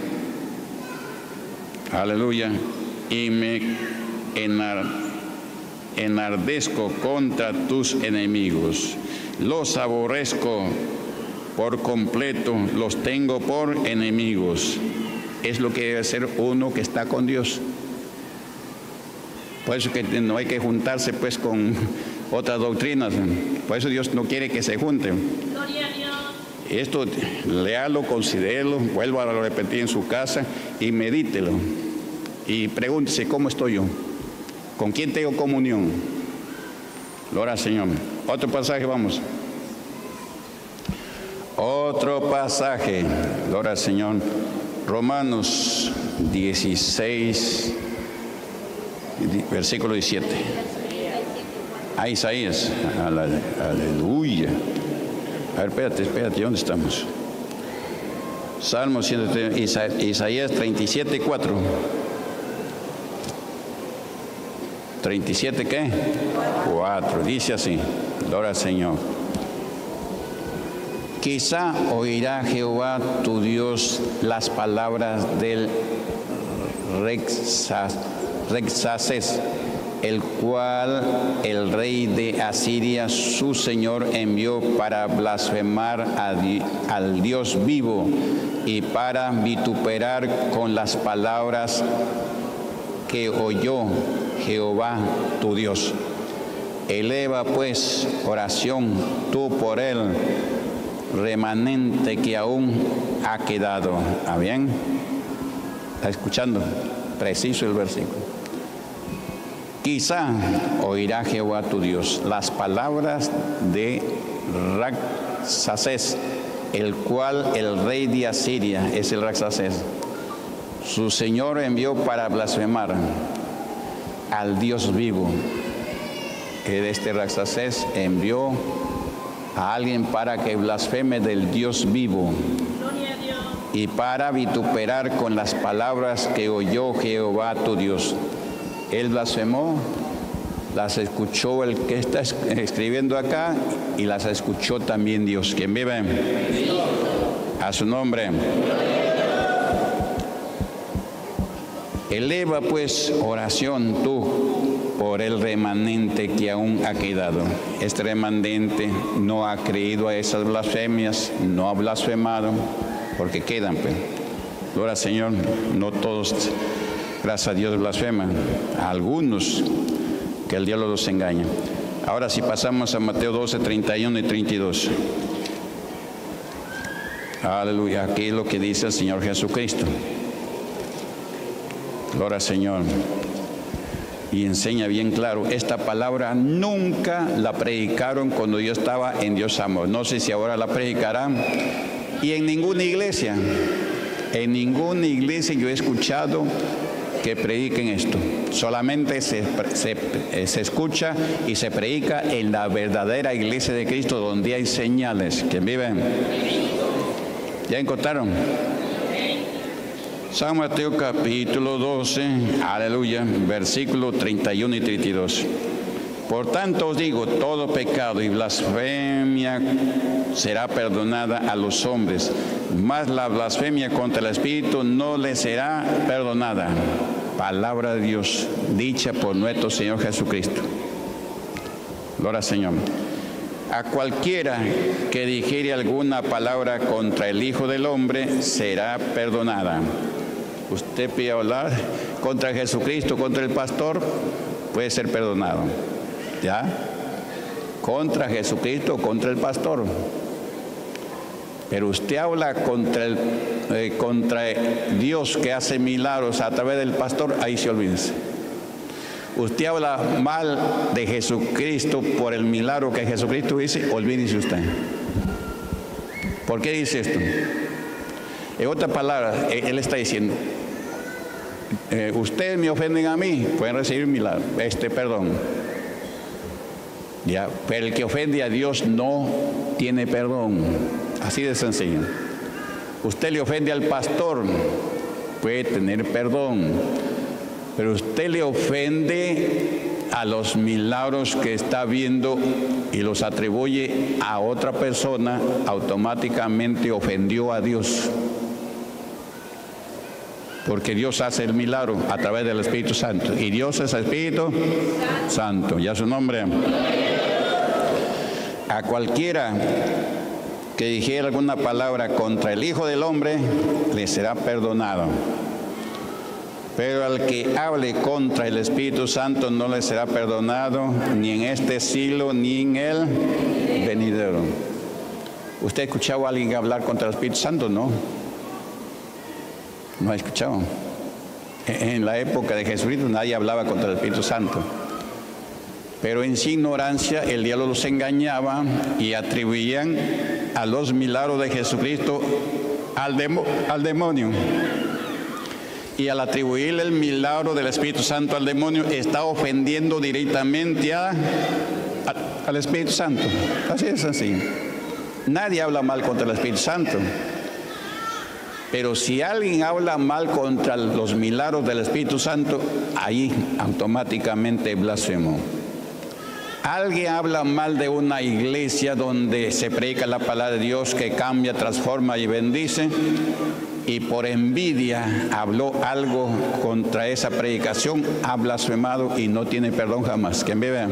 aleluya, y me enar, enardezco contra tus enemigos. Los aborrezco por completo, los tengo por enemigos. Es lo que debe ser uno que está con Dios. Por eso que no hay que juntarse pues con otras doctrinas. Por eso Dios no quiere que se junten. Gloria a Dios. Esto, léalo, considérelo, vuelva a repetir en su casa y medítelo. Y pregúntese, ¿cómo estoy yo? ¿Con quién tengo comunión? Gloria al Señor. Otro pasaje, vamos. Otro pasaje. Gloria al Señor. Romanos dieciséis, versículo diecisiete. A Isaías. Aleluya. A ver, espérate, espérate, ¿dónde estamos? Salmo ciento treinta, Isaías treinta y siete, cuatro. treinta y siete, ¿qué? cuatro. Dice así. Gloria al Señor. Quizá oirá Jehová tu Dios las palabras del Rabsacés, el cual el rey de Asiria, su señor, envió para blasfemar a di, al Dios vivo y para vituperar con las palabras que oyó Jehová tu Dios. Eleva pues oración tú por él, remanente que aún ha quedado. ¿Ah, bien? ¿Está escuchando? Preciso el versículo. Quizá oirá Jehová tu Dios las palabras de Rabsacés, el cual el rey de Asiria, es el Rabsacés, su señor envió para blasfemar al Dios vivo. Que este Rabsacés envió a alguien para que blasfeme del Dios vivo y para vituperar con las palabras que oyó Jehová tu Dios. Él blasfemó, las escuchó el que está escribiendo acá y las escuchó también Dios. ¿Quién vive? A su nombre. Eleva pues oración tú por el remanente que aún ha quedado. Este remanente no ha creído a esas blasfemias, no ha blasfemado, porque quedan, pues. Gloria al Señor, no todos, gracias a Dios, blasfeman. A algunos que el diablo los engaña. Ahora si pasamos a Mateo doce, treinta y uno y treinta y dos. Aleluya, aquí es lo que dice el Señor Jesucristo. Gloria al Señor. Y enseña bien claro, esta palabra nunca la predicaron cuando yo estaba en Dios Amor. No sé si ahora la predicarán. Y en ninguna iglesia, en ninguna iglesia yo he escuchado que prediquen esto. Solamente se, se, se escucha y se predica en la verdadera iglesia de Cristo, donde hay señales. ¿Quién vive? ¿Ya encontraron? San Mateo capítulo doce, aleluya, versículo treinta y uno y treinta y dos. Por tanto os digo, todo pecado y blasfemia será perdonada a los hombres, mas la blasfemia contra el Espíritu no le será perdonada. Palabra de Dios, dicha por nuestro Señor Jesucristo. Gloria al Señor. A cualquiera que dijere alguna palabra contra el Hijo del Hombre será perdonada. Usted pide hablar contra Jesucristo, contra el pastor, puede ser perdonado. ¿Ya? Contra Jesucristo, contra el pastor. Pero usted habla contra, el, eh, contra Dios que hace milagros a través del pastor, ahí se olvídese. Usted habla mal de Jesucristo por el milagro que Jesucristo hizo, olvídese usted. ¿Por qué dice esto? En otras palabras, él está diciendo, eh, ustedes me ofenden a mí, pueden recibir milagro, este perdón. Ya, pero el que ofende a Dios no tiene perdón. Así de sencillo. Usted le ofende al pastor, puede tener perdón, pero usted le ofende a los milagros que está viendo y los atribuye a otra persona, automáticamente ofendió a Dios. Porque Dios hace el milagro a través del Espíritu Santo. Y Dios es Espíritu Santo. Ya su nombre. A cualquiera que dijera alguna palabra contra el Hijo del Hombre, le será perdonado. Pero al que hable contra el Espíritu Santo no le será perdonado, ni en este siglo, ni en el venidero. ¿Usted ha escuchado a alguien hablar contra el Espíritu Santo? No. No ha escuchado. En la época de Jesucristo nadie hablaba contra el Espíritu Santo. Pero en su ignorancia el diablo los engañaba y atribuían a los milagros de Jesucristo al, demo, al demonio. Y al atribuirle el milagro del Espíritu Santo al demonio, está ofendiendo directamente a, a, al Espíritu Santo. Así es así. Nadie habla mal contra el Espíritu Santo. Pero si alguien habla mal contra los milagros del Espíritu Santo, ahí automáticamente blasfemó. Alguien habla mal de una iglesia donde se predica la palabra de Dios que cambia, transforma y bendice, y por envidia habló algo contra esa predicación, ha blasfemado y no tiene perdón jamás. ¿Quién vive?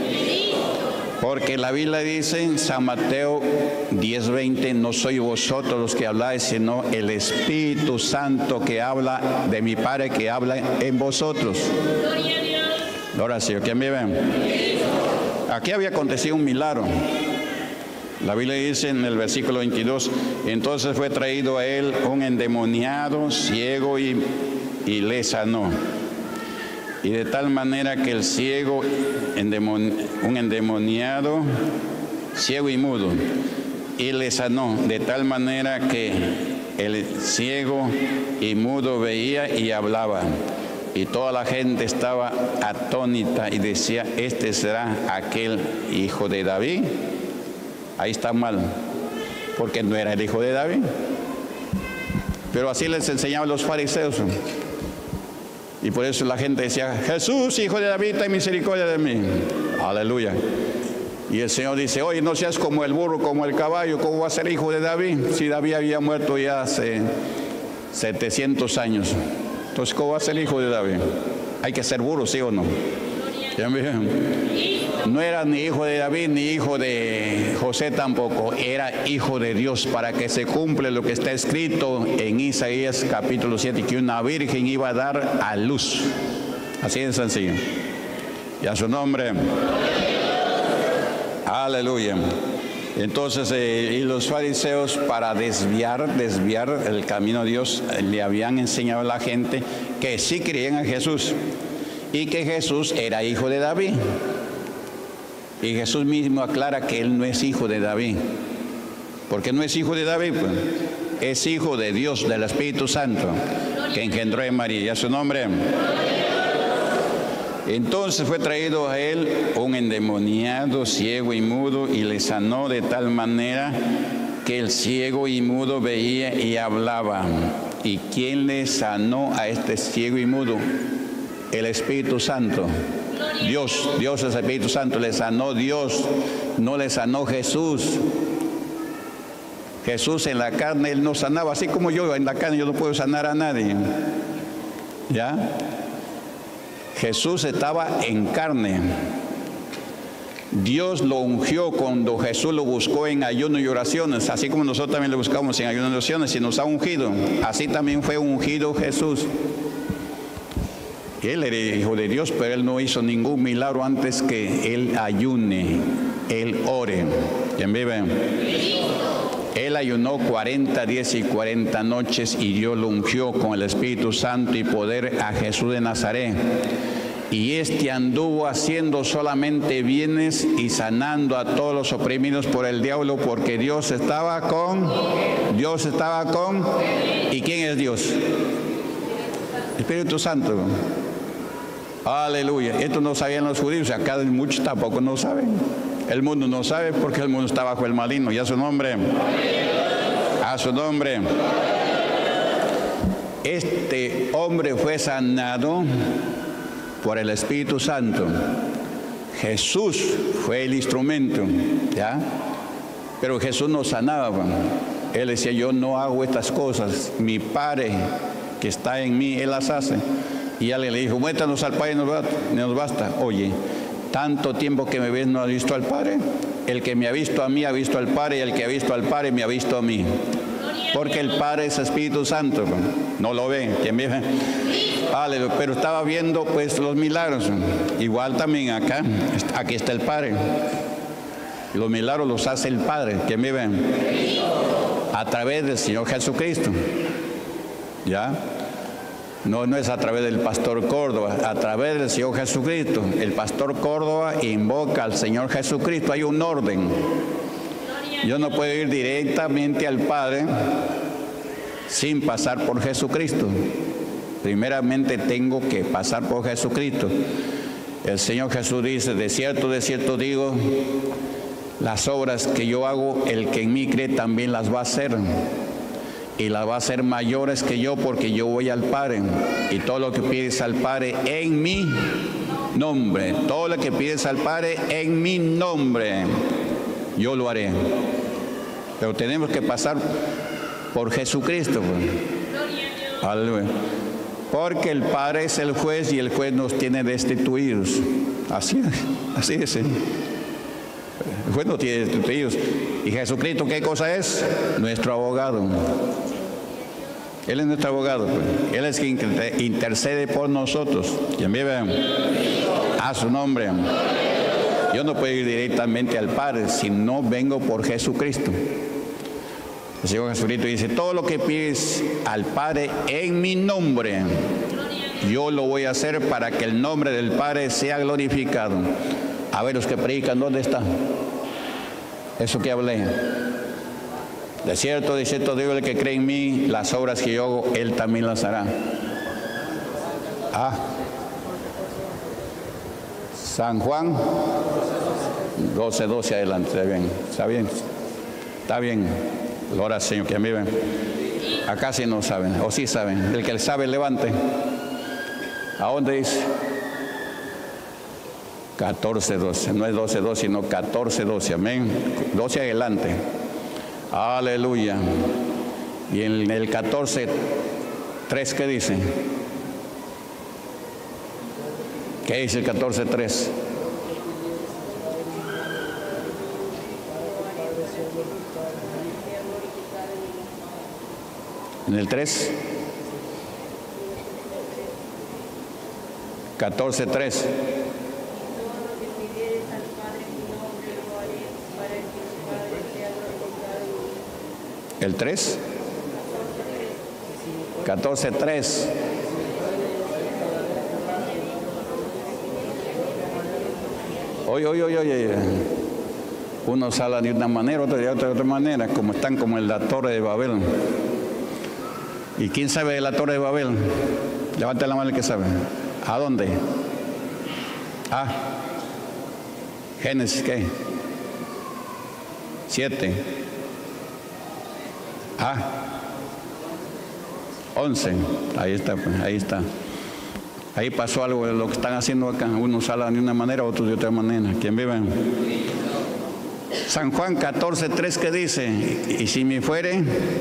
Porque la Biblia dice en San Mateo diez veinte, no sois vosotros los que habláis, sino el Espíritu Santo que habla de mi Padre, que habla en vosotros. Gloria a Dios. Ahora sí, ¿quién vive? Aquí había acontecido un milagro. La Biblia dice en el versículo veintidós, entonces fue traído a él un endemoniado, ciego y, y le sanó. Y de tal manera que el ciego, endemoni, un endemoniado, ciego y mudo, y le sanó, de tal manera que el ciego y mudo veía y hablaba. Y toda la gente estaba atónita y decía, este será aquel hijo de David. Ahí está mal, porque no era el hijo de David. Pero así les enseñaban los fariseos. Y por eso la gente decía, Jesús, hijo de David, ten misericordia de mí. Aleluya. Y el Señor dice, oye, no seas como el burro, como el caballo, ¿cómo va a ser hijo de David? Si David había muerto ya hace setecientos años. Entonces, ¿cómo va a ser hijo de David? Hay que ser burro, ¿sí o no? ¿Ya me ven? No era ni hijo de David ni hijo de José tampoco, era hijo de Dios, para que se cumple lo que está escrito en Isaías capítulo siete, que una virgen iba a dar a luz. Así de sencillo. Y a su nombre. Aleluya. Entonces, eh, y los fariseos, para desviar, desviar el camino de Dios, le habían enseñado a la gente que sí creían en Jesús y que Jesús era hijo de David. Y Jesús mismo aclara que él no es hijo de David. ¿Por qué no es hijo de David? Pues es hijo de Dios, del Espíritu Santo, que engendró en María. ¿Y a su nombre? Entonces fue traído a él un endemoniado, ciego y mudo, y le sanó de tal manera que el ciego y mudo veía y hablaba. ¿Y quién le sanó a este ciego y mudo? El Espíritu Santo. Dios, Dios es el Espíritu Santo, le sanó Dios, no le sanó Jesús. Jesús en la carne, él no sanaba, así como yo en la carne, yo no puedo sanar a nadie. ¿Ya? Jesús estaba en carne. Dios lo ungió cuando Jesús lo buscó en ayuno y oraciones, así como nosotros también lo buscamos en ayuno y oraciones y nos ha ungido. Así también fue ungido Jesús. Él era hijo de Dios, pero él no hizo ningún milagro antes que él ayune, él ore. ¿Quién vive? Él ayunó cuarenta días y cuarenta noches y Dios lo ungió con el Espíritu Santo y poder a Jesús de Nazaret. Y este anduvo haciendo solamente bienes y sanando a todos los oprimidos por el diablo, porque Dios estaba con, Dios estaba con, ¿y quién es Dios? Espíritu Santo. Aleluya. Esto no sabían los judíos, acá muchos tampoco no saben. El mundo no sabe porque el mundo está bajo el maligno. Y a su nombre, a su nombre. Este hombre fue sanado por el Espíritu Santo. Jesús fue el instrumento, ¿ya? Pero Jesús no sanaba. Él decía, yo no hago estas cosas. Mi Padre que está en mí, Él las hace. Y alguien le dijo, muéstranos al Padre, nos basta. Oye, tanto tiempo que me ves, ¿no has visto al Padre? El que me ha visto a mí ha visto al Padre, y el que ha visto al Padre me ha visto a mí. Porque el Padre es Espíritu Santo. No lo ven. ¿Quién ve? Aleluya. Pero estaba viendo pues los milagros. Igual también acá. Aquí está el Padre. Los milagros los hace el Padre. ¿Quién me ven? A través del Señor Jesucristo. ¿Ya? No, no es a través del pastor Córdoba, a través del Señor Jesucristo. El pastor Córdoba invoca al Señor Jesucristo. Hay un orden. Yo no puedo ir directamente al Padre sin pasar por Jesucristo. Primeramente tengo que pasar por Jesucristo. El Señor Jesús dice, de cierto, de cierto digo, las obras que yo hago, el que en mí cree también las va a hacer. Y las va a hacer mayores que yo, porque yo voy al Padre. Y todo lo que pides al Padre en mi nombre, todo lo que pides al Padre en mi nombre, yo lo haré. Pero tenemos que pasar por Jesucristo. Pues. Aleluya. Porque el Padre es el juez y el juez nos tiene destituidos. Así, así es. El juez nos tiene destituidos. ¿Y Jesucristo qué cosa es? Nuestro abogado. Él es nuestro abogado. Pues. Él es quien intercede por nosotros. ¿Quién vive? A su nombre. Yo no puedo ir directamente al Padre si no vengo por Jesucristo. El Señor Jesucristo dice, todo lo que pides al Padre en mi nombre, yo lo voy a hacer para que el nombre del Padre sea glorificado. A ver, los que predican, ¿dónde está? Eso que hablé. De cierto, de cierto digo, el que cree en mí, las obras que yo hago, él también las hará. Ah. San Juan doce, doce adelante, está bien, está bien, está bien, gloria al Señor, que a mí ven. Acá sí no saben, o sí saben, el que sabe levante. ¿A dónde dice? catorce, doce, no es doce, doce, sino catorce, doce, amén, doce adelante, aleluya. Y en el catorce, tres, ¿qué dice? ¿Qué dice el catorce, tres? En el tres. catorce, tres. El tres. catorce, tres. Oye, oye, oye, oye. Unos hablan de una manera, otros de otra, de otra manera, como están como en la Torre de Babel. ¿Y quién sabe de la Torre de Babel? Levante la mano el que sabe. ¿A dónde? Ah, Génesis, ¿qué? Siete. Ah, once. Ahí está, pues, ahí está. Ahí pasó algo de lo que están haciendo acá. Unos hablan de una manera, otros de otra manera. ¿Quién vive? San Juan catorce, tres, ¿qué dice? Y si me fuere,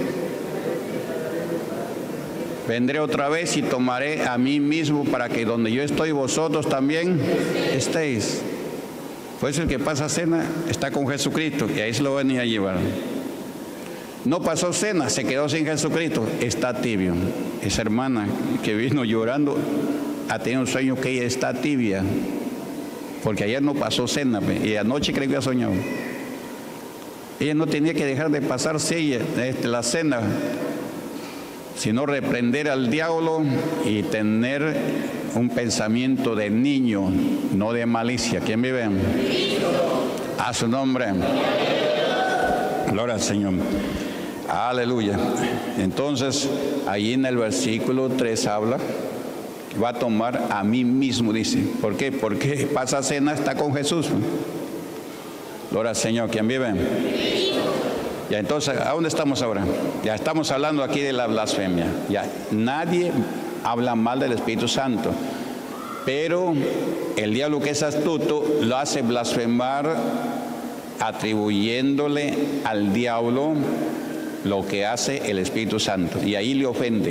vendré otra vez y tomaré a mí mismo para que donde yo estoy vosotros también estéis. Pues el que pasa cena está con Jesucristo y ahí se lo van a llevar. No pasó cena, se quedó sin Jesucristo, está tibio. Esa hermana que vino llorando ha tenido un sueño que ella está tibia, porque ayer no pasó cena y anoche creo que ha soñado. Ella no tenía que dejar de pasar ella, este, la cena, sino reprender al diablo y tener un pensamiento de niño, no de malicia. ¿Quién vive? A su nombre. Gloria al Señor. Aleluya. Entonces, ahí en el versículo tres habla, va a tomar a mí mismo, dice. ¿Por qué? Porque pasa cena, está con Jesús. Gloria al Señor. ¿Quién vive? Ya, entonces, ¿a dónde estamos ahora? Ya estamos hablando aquí de la blasfemia. Ya, nadie habla mal del Espíritu Santo, pero el diablo, que es astuto, lo hace blasfemar atribuyéndole al diablo lo que hace el Espíritu Santo, y ahí le ofende.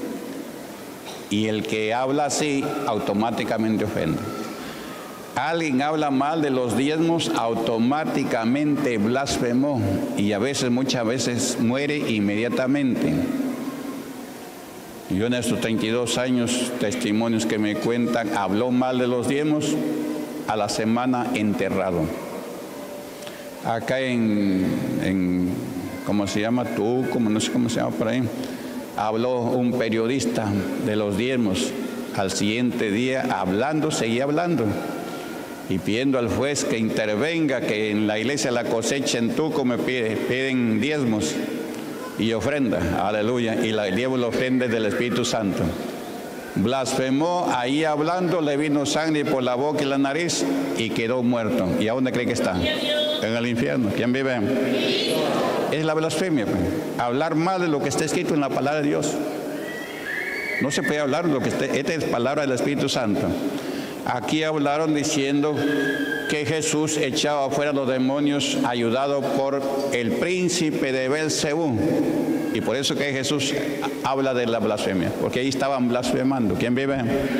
Y el que habla así automáticamente ofende. Alguien habla mal de los diezmos, automáticamente blasfemó, y a veces, muchas veces, muere inmediatamente. Yo en estos treinta y dos años, testimonios que me cuentan, habló mal de los diezmos, a la semana enterrado. Acá en, en ¿cómo se llama? Tú, como no sé cómo se llama por ahí, habló un periodista de los diezmos. Al siguiente día, hablando, seguía hablando y pidiendo al juez que intervenga, que en la iglesia la cosecha en Tuco me pide, piden diezmos y ofrenda. Aleluya. Y la, el diablo ofrenda del Espíritu Santo. Blasfemó ahí hablando, le vino sangre por la boca y la nariz y quedó muerto. ¿Y a dónde cree que está? En el infierno. ¿Quién vive? Es la blasfemia. Hablar mal de lo que está escrito en la palabra de Dios. No se puede hablar de lo que esté. Esta es palabra del Espíritu Santo. Aquí hablaron diciendo que Jesús echaba fuera a los demonios ayudado por el príncipe de Belcebú. Y por eso que Jesús habla de la blasfemia, porque ahí estaban blasfemando. ¿Quién vive?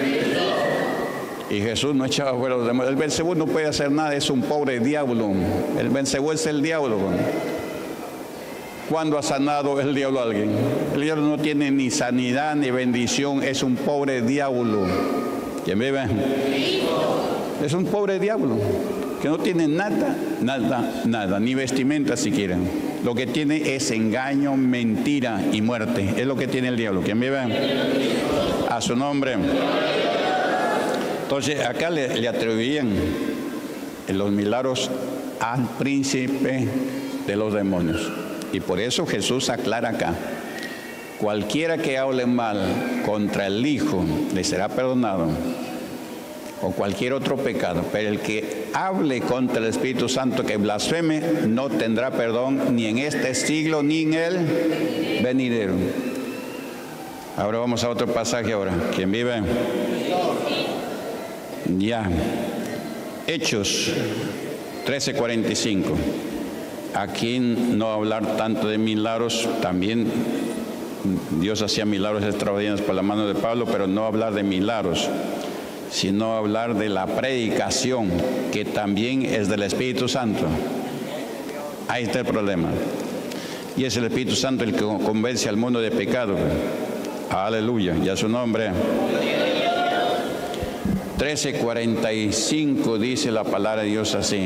Y Jesús no echaba fuera a los demonios. El Belcebú no puede hacer nada, es un pobre diablo. El Belcebú es el diablo. ¿Cuándo ha sanado el diablo a alguien? El diablo no tiene ni sanidad ni bendición, es un pobre diablo. ¿Quién vive? Es un pobre diablo que no tiene nada, nada, nada, ni vestimenta siquiera. Lo que tiene es engaño, mentira y muerte. Es lo que tiene el diablo. ¿Quién vive? A su nombre. Entonces, acá le, le atribuían los milagros al príncipe de los demonios. Y por eso Jesús aclara acá: cualquiera que hable mal contra el Hijo le será perdonado, o cualquier otro pecado, pero el que hable contra el Espíritu Santo, que blasfeme, no tendrá perdón ni en este siglo ni en el venidero. Ahora vamos a otro pasaje ahora. ¿Quién vive? Ya. Hechos trece cuarenta y cinco. Aquí no hablar tanto de milagros, también Dios hacía milagros extraordinarios por la mano de Pablo, pero no hablar de milagros, sino hablar de la predicación, que también es del Espíritu Santo. Ahí está el problema. Y es el Espíritu Santo el que convence al mundo de pecado. Aleluya, y a su nombre. trece cuarenta y cinco dice la palabra de Dios así.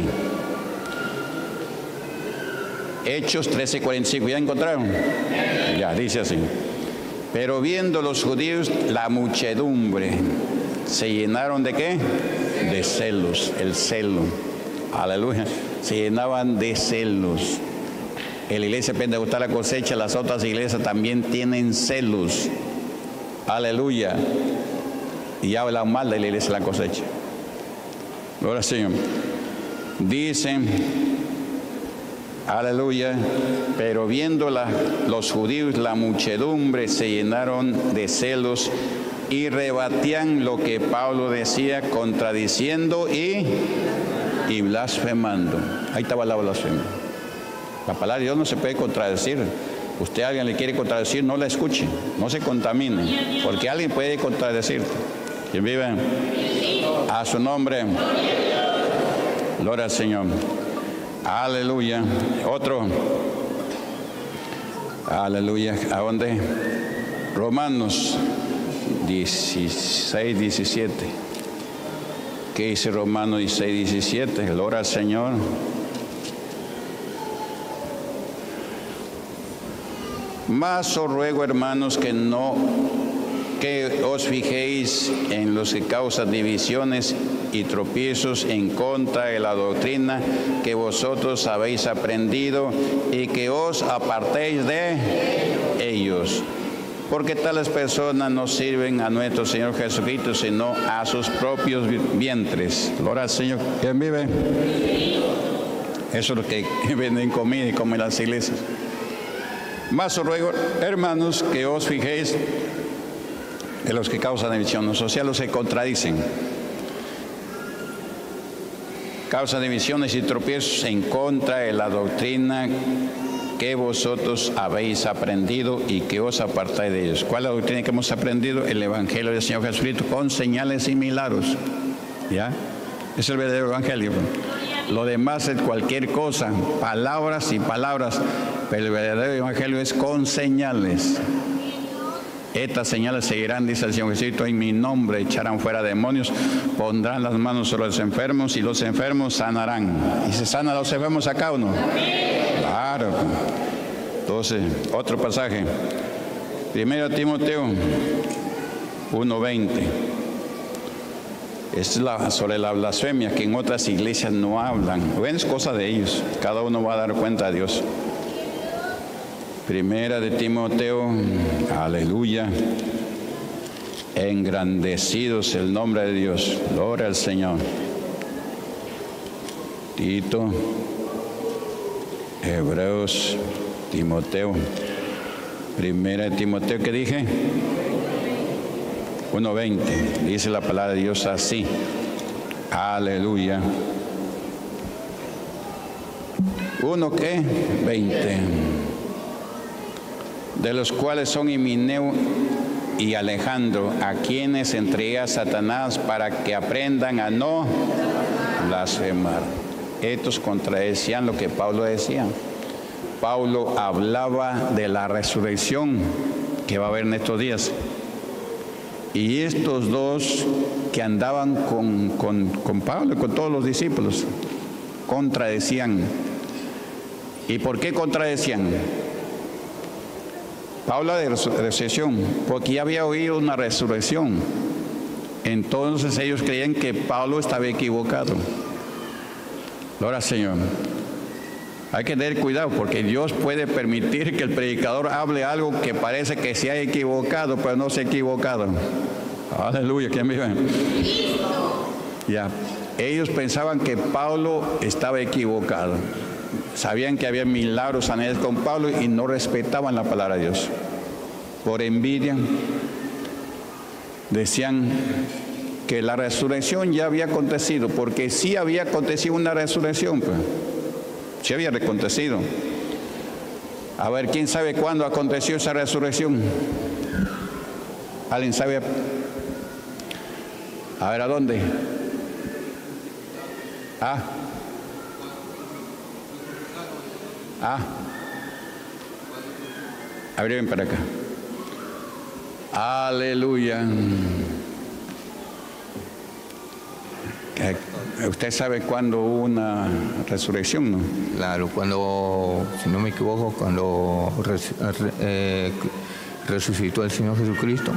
Hechos trece cuarenta y cinco, ¿ya encontraron? Ya, dice así: pero viendo los judíos la muchedumbre, se llenaron de ¿qué? De celos, el celo. Aleluya. Se llenaban de celos. En la iglesia pentecostal la cosecha, las otras iglesias también tienen celos. Aleluya. Y hablan mal de la iglesia la cosecha. Ahora sí. Dicen, aleluya, pero viendo la, los judíos la muchedumbre, se llenaron de celos y rebatían lo que Pablo decía, contradiciendo y, y blasfemando. Ahí estaba la blasfemia. La palabra de Dios no se puede contradecir. Usted a alguien le quiere contradecir, no la escuche, no se contamine, porque alguien puede contradecirte. ¿Quién vive? A su nombre. Gloria al Señor. Aleluya. Otro. Aleluya. ¿A dónde? Romanos dieciséis, diecisiete. ¿Qué dice Romanos dieciséis, diecisiete? Gloria al Señor. Mas os ruego, hermanos, que no que os fijéis en los que causan divisiones y tropiezos en contra de la doctrina que vosotros habéis aprendido y que os apartéis de ellos. Porque tales personas no sirven a nuestro Señor Jesucristo, sino a sus propios vientres. Gloria al Señor. ¿Quién vive? Eso es lo que venden comida y comen las iglesias. Más os ruego, hermanos, que os fijéis en los que causan división, o sea, los que contradicen. Causan divisiones y tropiezos en contra de la doctrina que vosotros habéis aprendido y que os apartáis de ellos. ¿Cuál es la doctrina que hemos aprendido? El Evangelio del Señor Jesucristo con señales y milagros. ¿Ya? Es el verdadero Evangelio. Lo demás es cualquier cosa, palabras y palabras, pero el verdadero Evangelio es con señales. Estas señales seguirán, dice el Señor Jesucristo, en mi nombre echarán fuera demonios, pondrán las manos sobre los enfermos y los enfermos sanarán. ¿Y se sanan los enfermos acá o no? Claro. Entonces, otro pasaje. Primero Timoteo uno veinte. Es la, sobre la blasfemia, que en otras iglesias no hablan. Ven, es cosa de ellos. Cada uno va a dar cuenta a Dios. Primera de Timoteo, aleluya. Engrandecido es el nombre de Dios. Gloria al Señor. Tito, Hebreos, Timoteo. Primera de Timoteo, ¿qué dije? uno veinte. Dice la palabra de Dios así. Aleluya. ¿Uno qué? veinte. De los cuales son Himeneo y Alejandro, a quienes entregué Satanás para que aprendan a no blasfemar. Estos contradecían lo que Pablo decía. Pablo hablaba de la resurrección que va a haber en estos días. Y estos dos que andaban con, con, con Pablo y con todos los discípulos, contradecían. ¿Y por qué contradecían? Pablo de resurrección, porque ya había oído una resurrección. Entonces ellos creían que Pablo estaba equivocado. Gloria al Señor. Hay que tener cuidado porque Dios puede permitir que el predicador hable algo que parece que se ha equivocado, pero no se ha equivocado. Aleluya, ¿quién vive? Ya, ellos pensaban que Pablo estaba equivocado. Sabían que había milagros sanidades con Pablo y no respetaban la palabra de Dios. Por envidia, decían que la resurrección ya había acontecido, porque sí había acontecido una resurrección, pues. Sí había acontecido. A ver, ¿quién sabe cuándo aconteció esa resurrección? ¿Alguien sabe? A ver, ¿a dónde? Ah. Ah. A ver, ven para acá. Aleluya. ¿Usted sabe cuándo hubo una resurrección, no? Claro, cuando, si no me equivoco, cuando res, eh, resucitó el Señor Jesucristo.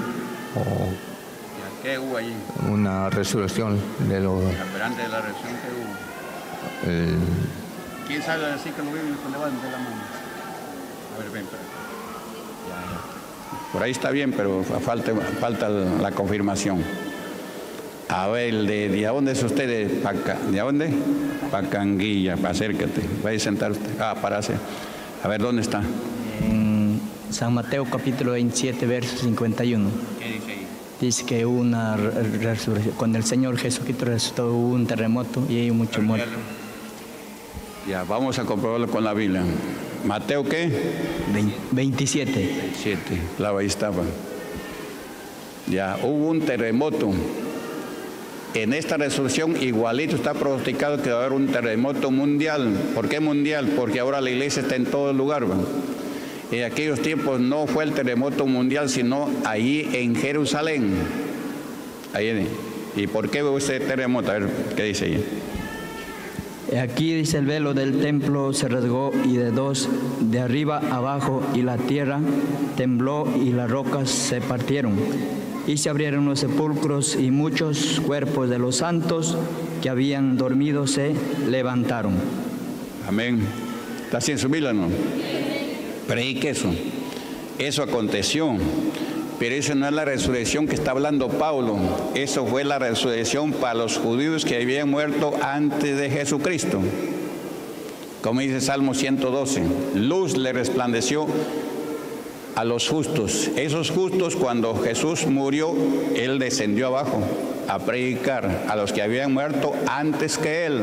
O ¿Qué hubo allí? Una resurrección de los... Pero antes de la resurrección, ¿qué hubo? El, ¿Quién sabe así que lo viven con levante la mano? A ver, ven para acá. Ya, ya. Por ahí está bien, pero falta, falta la confirmación. A ver, ¿de, de dónde es usted? ¿De, Paca, ¿de dónde? Pacanguilla, acércate. Vaya a sentar usted. Ah, parase. A ver, ¿dónde está? En San Mateo capítulo veintisiete, verso cincuenta y uno. ¿Qué dice ahí? Dice que hubo una resurrección. Cuando el Señor Jesucristo resucitó, hubo un terremoto y hay mucho muerto. Ya, vamos a comprobarlo con la Biblia. ¿Mateo qué? veintisiete. veintisiete. La ahí estaba. Ya, hubo un terremoto. En esta resurrección igualito está pronosticado que va a haber un terremoto mundial. ¿Por qué mundial? Porque ahora la iglesia está en todo lugar, ¿va? En aquellos tiempos no fue el terremoto mundial, sino allí en Jerusalén. Ahí. ¿Y por qué hubo ese terremoto? A ver, ¿qué dice ahí? Aquí dice: el velo del templo se rasgó y de dos, de arriba abajo, y la tierra tembló y las rocas se partieron. y se abrieron los sepulcros, y muchos cuerpos de los santos que habían dormido se levantaron. Amén. ¿Está sin su Biblia, no? Predique eso. Eso aconteció. Pero esa no es la resurrección que está hablando Pablo. Eso fue la resurrección para los judíos que habían muerto antes de Jesucristo. Como dice Salmo ciento doce, luz le resplandeció a los justos. Esos justos, cuando Jesús murió, Él descendió abajo a predicar a los que habían muerto antes que Él.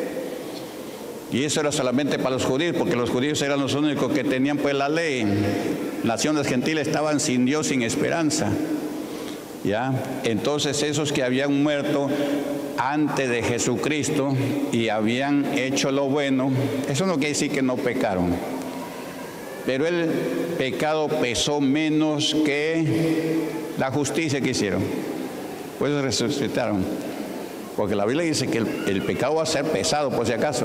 Y eso era solamente para los judíos, porque los judíos eran los únicos que tenían pues la ley. Naciones gentiles estaban sin Dios, sin esperanza. ¿Ya? Entonces esos que habían muerto antes de Jesucristo y habían hecho lo bueno, eso no quiere decir que no pecaron. Pero el pecado pesó menos que la justicia que hicieron. Pues resucitaron. Porque la Biblia dice que el, el pecado va a ser pesado, por si acaso.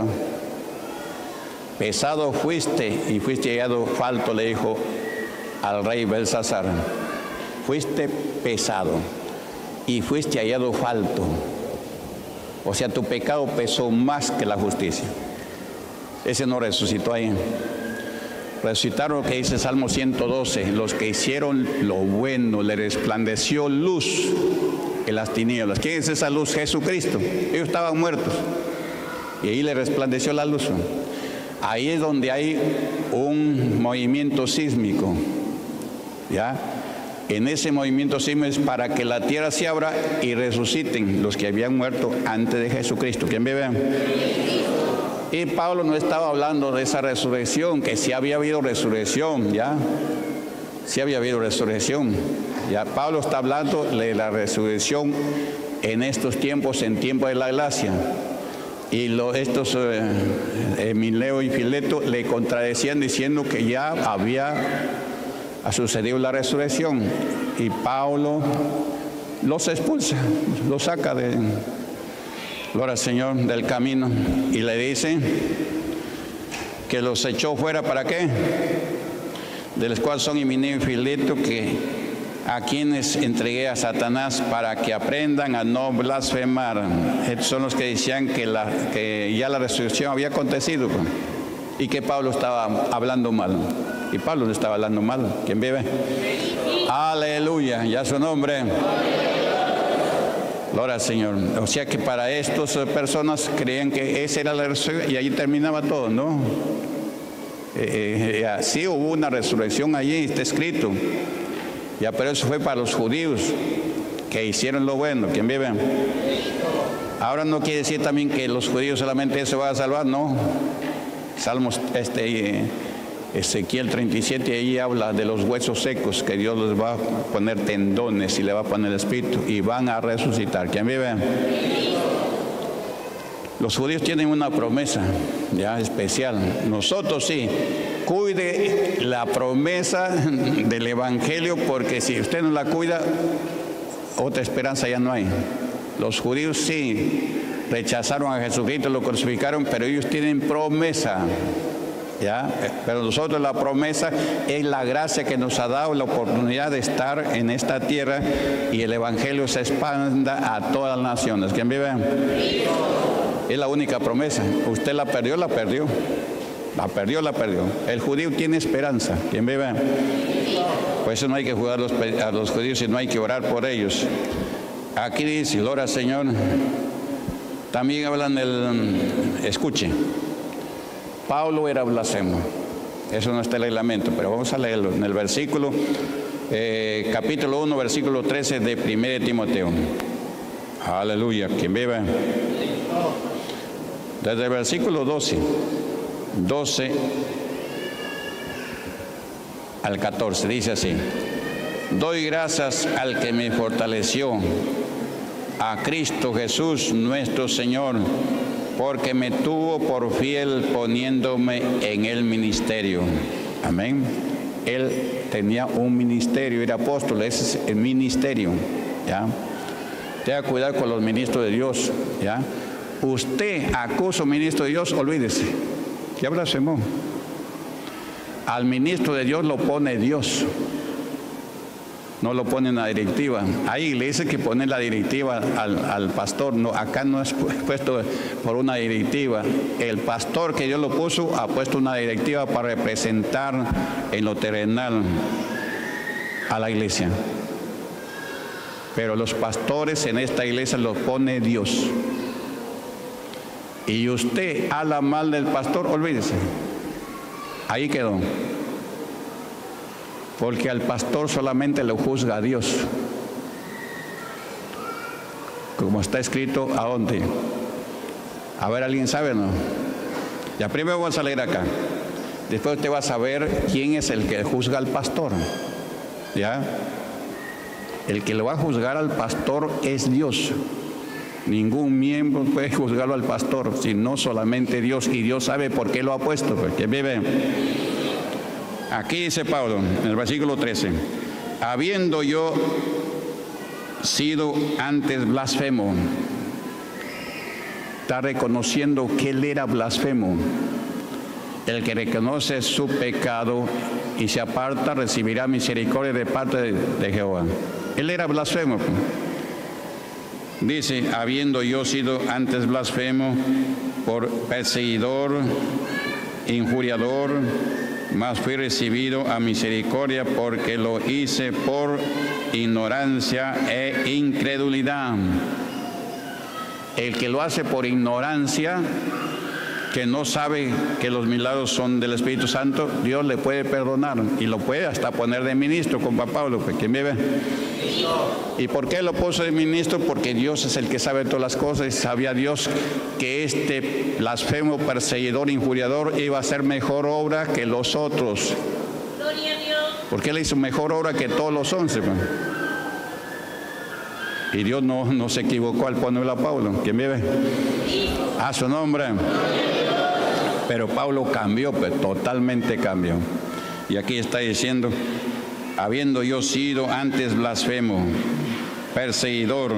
Pesado fuiste y fuiste hallado falto, le dijo al rey Belsasar. Fuiste pesado y fuiste hallado falto. O sea, tu pecado pesó más que la justicia. Ese no resucitó ahí. Resucitaron, lo que dice Salmo ciento doce, los que hicieron lo bueno, le resplandeció luz en las tinieblas. ¿Quién es esa luz? Jesucristo. Ellos estaban muertos y ahí le resplandeció la luz. Ahí es donde hay un movimiento sísmico, ¿ya? En ese movimiento sísmico es para que la tierra se abra y resuciten los que habían muerto antes de Jesucristo. ¿Quién me ve? Y Pablo no estaba hablando de esa resurrección, que sí había habido resurrección, ¿ya? Sí había habido resurrección. Ya Pablo está hablando de la resurrección en estos tiempos, en tiempo de la gracia. Y lo, estos eh, Emileo y Fileto le contradecían diciendo que ya había sucedido la resurrección. Y Pablo los expulsa, los saca de, gloria al Señor, del camino. Y le dice que los echó fuera, ¿para qué? De los cuales son Himeneo y Fileto, que a quienes entregué a Satanás para que aprendan a no blasfemar. Estos son los que decían que, la, que ya la resurrección había acontecido y que Pablo estaba hablando mal. Y Pablo no estaba hablando mal. ¿Quién vive? Aleluya, ya su nombre. Gloria al Señor. O sea que para estas personas creían que esa era la resurrección y allí terminaba todo, ¿no? Eh, eh, sí hubo una resurrección allí, está escrito. Ya, pero eso fue para los judíos que hicieron lo bueno. ¿Quién vive? Ahora no quiere decir también que los judíos solamente se van a salvar, no. Salmos, este, Ezequiel treinta y siete, ahí habla de los huesos secos, que Dios les va a poner tendones y le va a poner el espíritu y van a resucitar. ¿Quién vive? Los judíos tienen una promesa ya especial. Nosotros sí. Cuide la promesa del Evangelio, porque si usted no la cuida, otra esperanza ya no hay. Los judíos sí rechazaron a Jesucristo, lo crucificaron, pero ellos tienen promesa, ¿ya? Pero nosotros la promesa es la gracia que nos ha dado la oportunidad de estar en esta tierra y el Evangelio se expanda a todas las naciones. ¿Quién vive? Es la única promesa. Usted la perdió, la perdió. La perdió, la perdió. El judío tiene esperanza. ¿Quién vive? Por eso no hay que jugar a los, a los judíos y no hay que orar por ellos. Aquí dice, gloria al Señor. También hablan del... Escuche. Pablo era blasfemo. Eso no está en el reglamento, pero vamos a leerlo. En el versículo, eh, capítulo uno, versículo trece de primera de Timoteo. Aleluya. ¿Quién vive? Desde el versículo doce. doce al catorce, dice así: doy gracias al que me fortaleció, a Cristo Jesús nuestro Señor, porque me tuvo por fiel poniéndome en el ministerio. Amén. Él tenía un ministerio, era apóstol, ese es el ministerio, ¿ya? Tenga cuidado con los ministros de Dios, ¿ya? Usted acusa a un ministro de Dios, olvídese. Ya blasfemó. Al ministro de Dios lo pone Dios. no lo pone en la directiva. Ahí le dice que pone la directiva al, al pastor. No, acá no es puesto por una directiva. El pastor que Dios lo puso ha puesto una directiva para representar en lo terrenal a la iglesia. Pero los pastores en esta iglesia los pone Dios. Y usted habla mal del pastor, olvídese. Ahí quedó. Porque al pastor solamente lo juzga a Dios. Como está escrito, ¿a dónde? A ver, ¿alguien sabe o no? Ya primero vamos a leer acá. Después usted va a saber quién es el que juzga al pastor. ¿Ya? El que lo va a juzgar al pastor es Dios. Ningún miembro puede juzgarlo al pastor, sino solamente Dios. Y Dios sabe por qué lo ha puesto. Porque vive. Aquí dice Pablo, en el versículo trece, habiendo yo sido antes blasfemo, está reconociendo que él era blasfemo. El que reconoce su pecado y se aparta recibirá misericordia de parte de, de Jehová. Él era blasfemo. Dice, habiendo yo sido antes blasfemo por perseguidor, injuriador, mas fui recibido a misericordia porque lo hice por ignorancia e incredulidad. El que lo hace por ignorancia, que no sabe que los milagros son del Espíritu Santo, Dios le puede perdonar y lo puede hasta poner de ministro, con Pablo, ¿quién vive? ¿Y por qué lo puso de ministro? Porque Dios es el que sabe todas las cosas y sabía Dios que este blasfemo, perseguidor, injuriador iba a hacer mejor obra que los otros. Gloria a Dios. Porque él hizo mejor obra que todos los once. Man. Y Dios no, no se equivocó al ponerlo a Pablo. ¿Quién vive? A su nombre. Pero Pablo cambió, pues, totalmente cambió. Y aquí está diciendo, habiendo yo sido antes blasfemo, perseguidor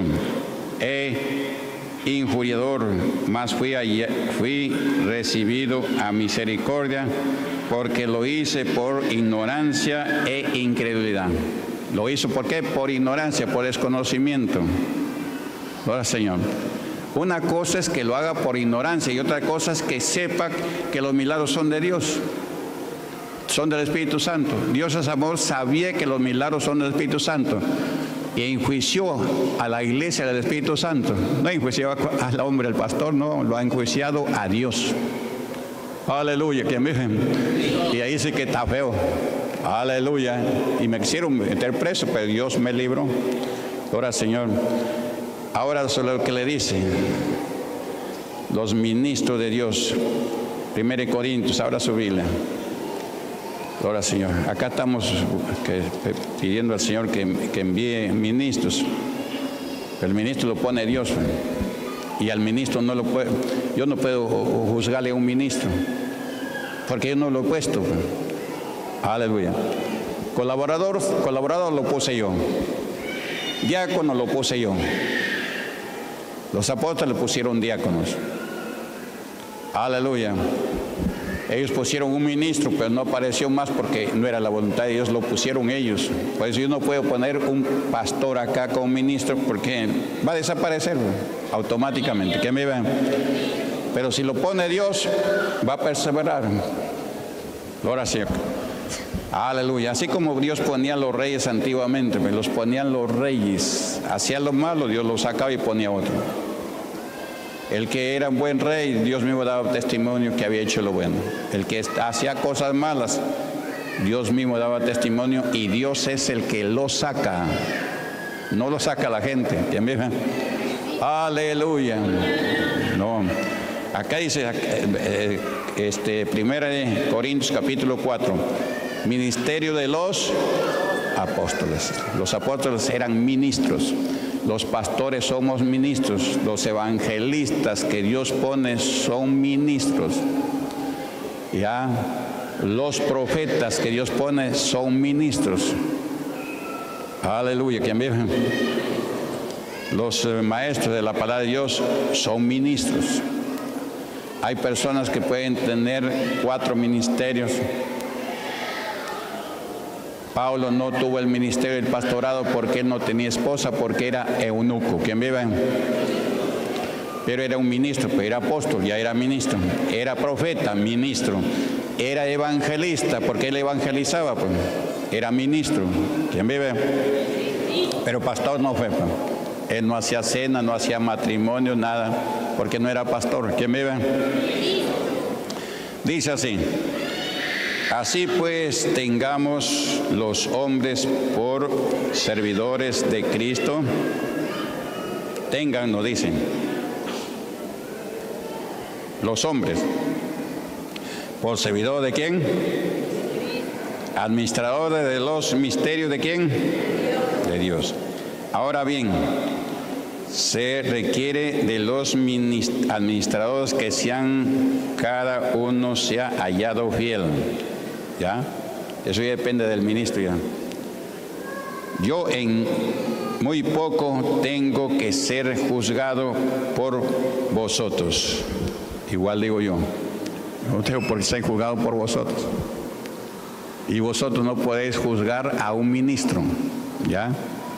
e injuriador, mas fui, fui recibido a misericordia, porque lo hice por ignorancia e incredulidad. Lo hizo, ¿por qué? Por ignorancia, por desconocimiento. Ahora, Señor, una cosa es que lo haga por ignorancia y otra cosa es que sepa que los milagros son de Dios. Son del Espíritu Santo. Dios es amor, sabía que los milagros son del Espíritu Santo y enjuició a la iglesia del Espíritu Santo. No enjuició al hombre, al pastor, no, lo ha enjuiciado a Dios. Aleluya, ¿quién vive? Y ahí sí que está feo. Aleluya. Y me quisieron meter preso, pero Dios me libró. Ahora, Señor, ahora sobre lo que le dice los ministros de Dios, primero Corintios, ahora su Biblia. Ahora, Señor, acá estamos que, pidiendo al Señor que, que envíe ministros. El ministro lo pone Dios, y al ministro no lo puedo, yo no puedo juzgarle a un ministro, porque yo no lo he puesto. Aleluya. Colaborador, colaborador lo puse yo. Diácono lo puse yo. Los apóstoles pusieron diáconos. Aleluya. Ellos pusieron un ministro, pero no apareció más porque no era la voluntad de Dios, lo pusieron ellos. Por eso yo no puedo poner un pastor acá como ministro porque va a desaparecer automáticamente. ¿Qué me ven? Pero si lo pone Dios, va a perseverar. Ahora sí. Aleluya. Así como Dios ponía a los reyes antiguamente, los ponían los reyes. Hacían lo malo, Dios lo sacaba y ponía otro. El que era un buen rey, Dios mismo daba testimonio que había hecho lo bueno. El que hacía cosas malas, Dios mismo daba testimonio y Dios es el que lo saca. No lo saca la gente. ¿Entienden? Aleluya. No. Acá dice, este, primera de Corintios capítulo cuatro, ministerio de los apóstoles. Los apóstoles eran ministros. Los pastores somos ministros, los evangelistas que Dios pone son ministros. Ya, los profetas que Dios pone son ministros. Aleluya, ¿quién vive? Los maestros de la palabra de Dios son ministros. Hay personas que pueden tener cuatro ministerios. Pablo no tuvo el ministerio del pastorado porque él no tenía esposa, porque era eunuco. ¿Quién vive? Pero era un ministro, pues era apóstol, ya era ministro. Era profeta, ministro. Era evangelista, porque él evangelizaba, pues. Era ministro. ¿Quién vive? Pero pastor no fue, pues. Él no hacía cena, no hacía matrimonio, nada, porque no era pastor. ¿Quién vive? Dice así: así pues tengamos los hombres por servidores de Cristo. Tengan, nos dicen. Los hombres. ¿Por servidor de quién? Administradores de los misterios de quién? De Dios. Ahora bien, se requiere de los administradores que sean, cada uno sea hallado fiel. ¿Ya? Eso ya depende del ministro ya. Yo en muy poco tengo que ser juzgado por vosotros. Igual digo yo. No tengo por qué ser juzgado por vosotros. Y vosotros no podéis juzgar a un ministro. ¿Ya?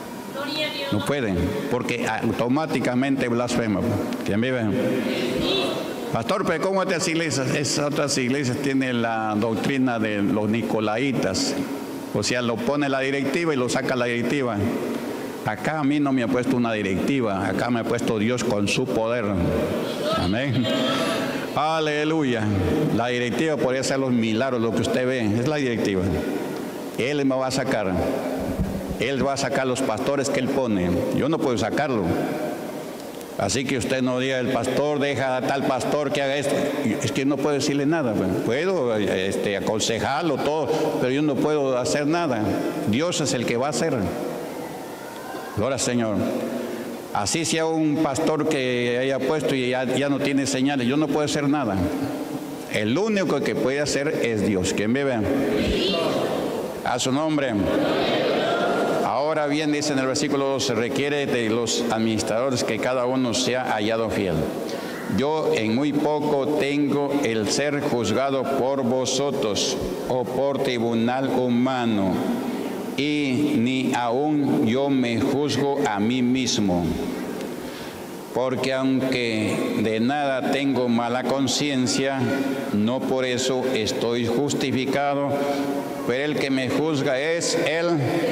No pueden, porque automáticamente blasfema. ¿Quién vive? Pastor, pero ¿cómo estas iglesias? Esas otras iglesias tienen la doctrina de los nicolaitas. O sea, lo pone la directiva y lo saca la directiva. Acá a mí no me ha puesto una directiva, acá me ha puesto Dios con su poder. Amén. Aleluya. La directiva podría ser los milagros, lo que usted ve, es la directiva. Él me va a sacar. Él va a sacar los pastores que Él pone. Yo no puedo sacarlo. Así que usted no diga, el pastor deja a tal pastor que haga esto. Es que no puedo decirle nada. Puedo este, aconsejarlo todo, pero yo no puedo hacer nada. Dios es el que va a hacer. Gloria al Señor. Así sea un pastor que haya puesto y ya, ya no tiene señales, yo no puedo hacer nada. El único que puede hacer es Dios. ¿Quién vive? A su nombre. Ahora bien, dice en el versículo dos, se requiere de los administradores que cada uno sea hallado fiel. Yo en muy poco tengo el ser juzgado por vosotros o por tribunal humano, y ni aún yo me juzgo a mí mismo. Porque aunque de nada tengo mala conciencia, no por eso estoy justificado, pero el que me juzga es Él.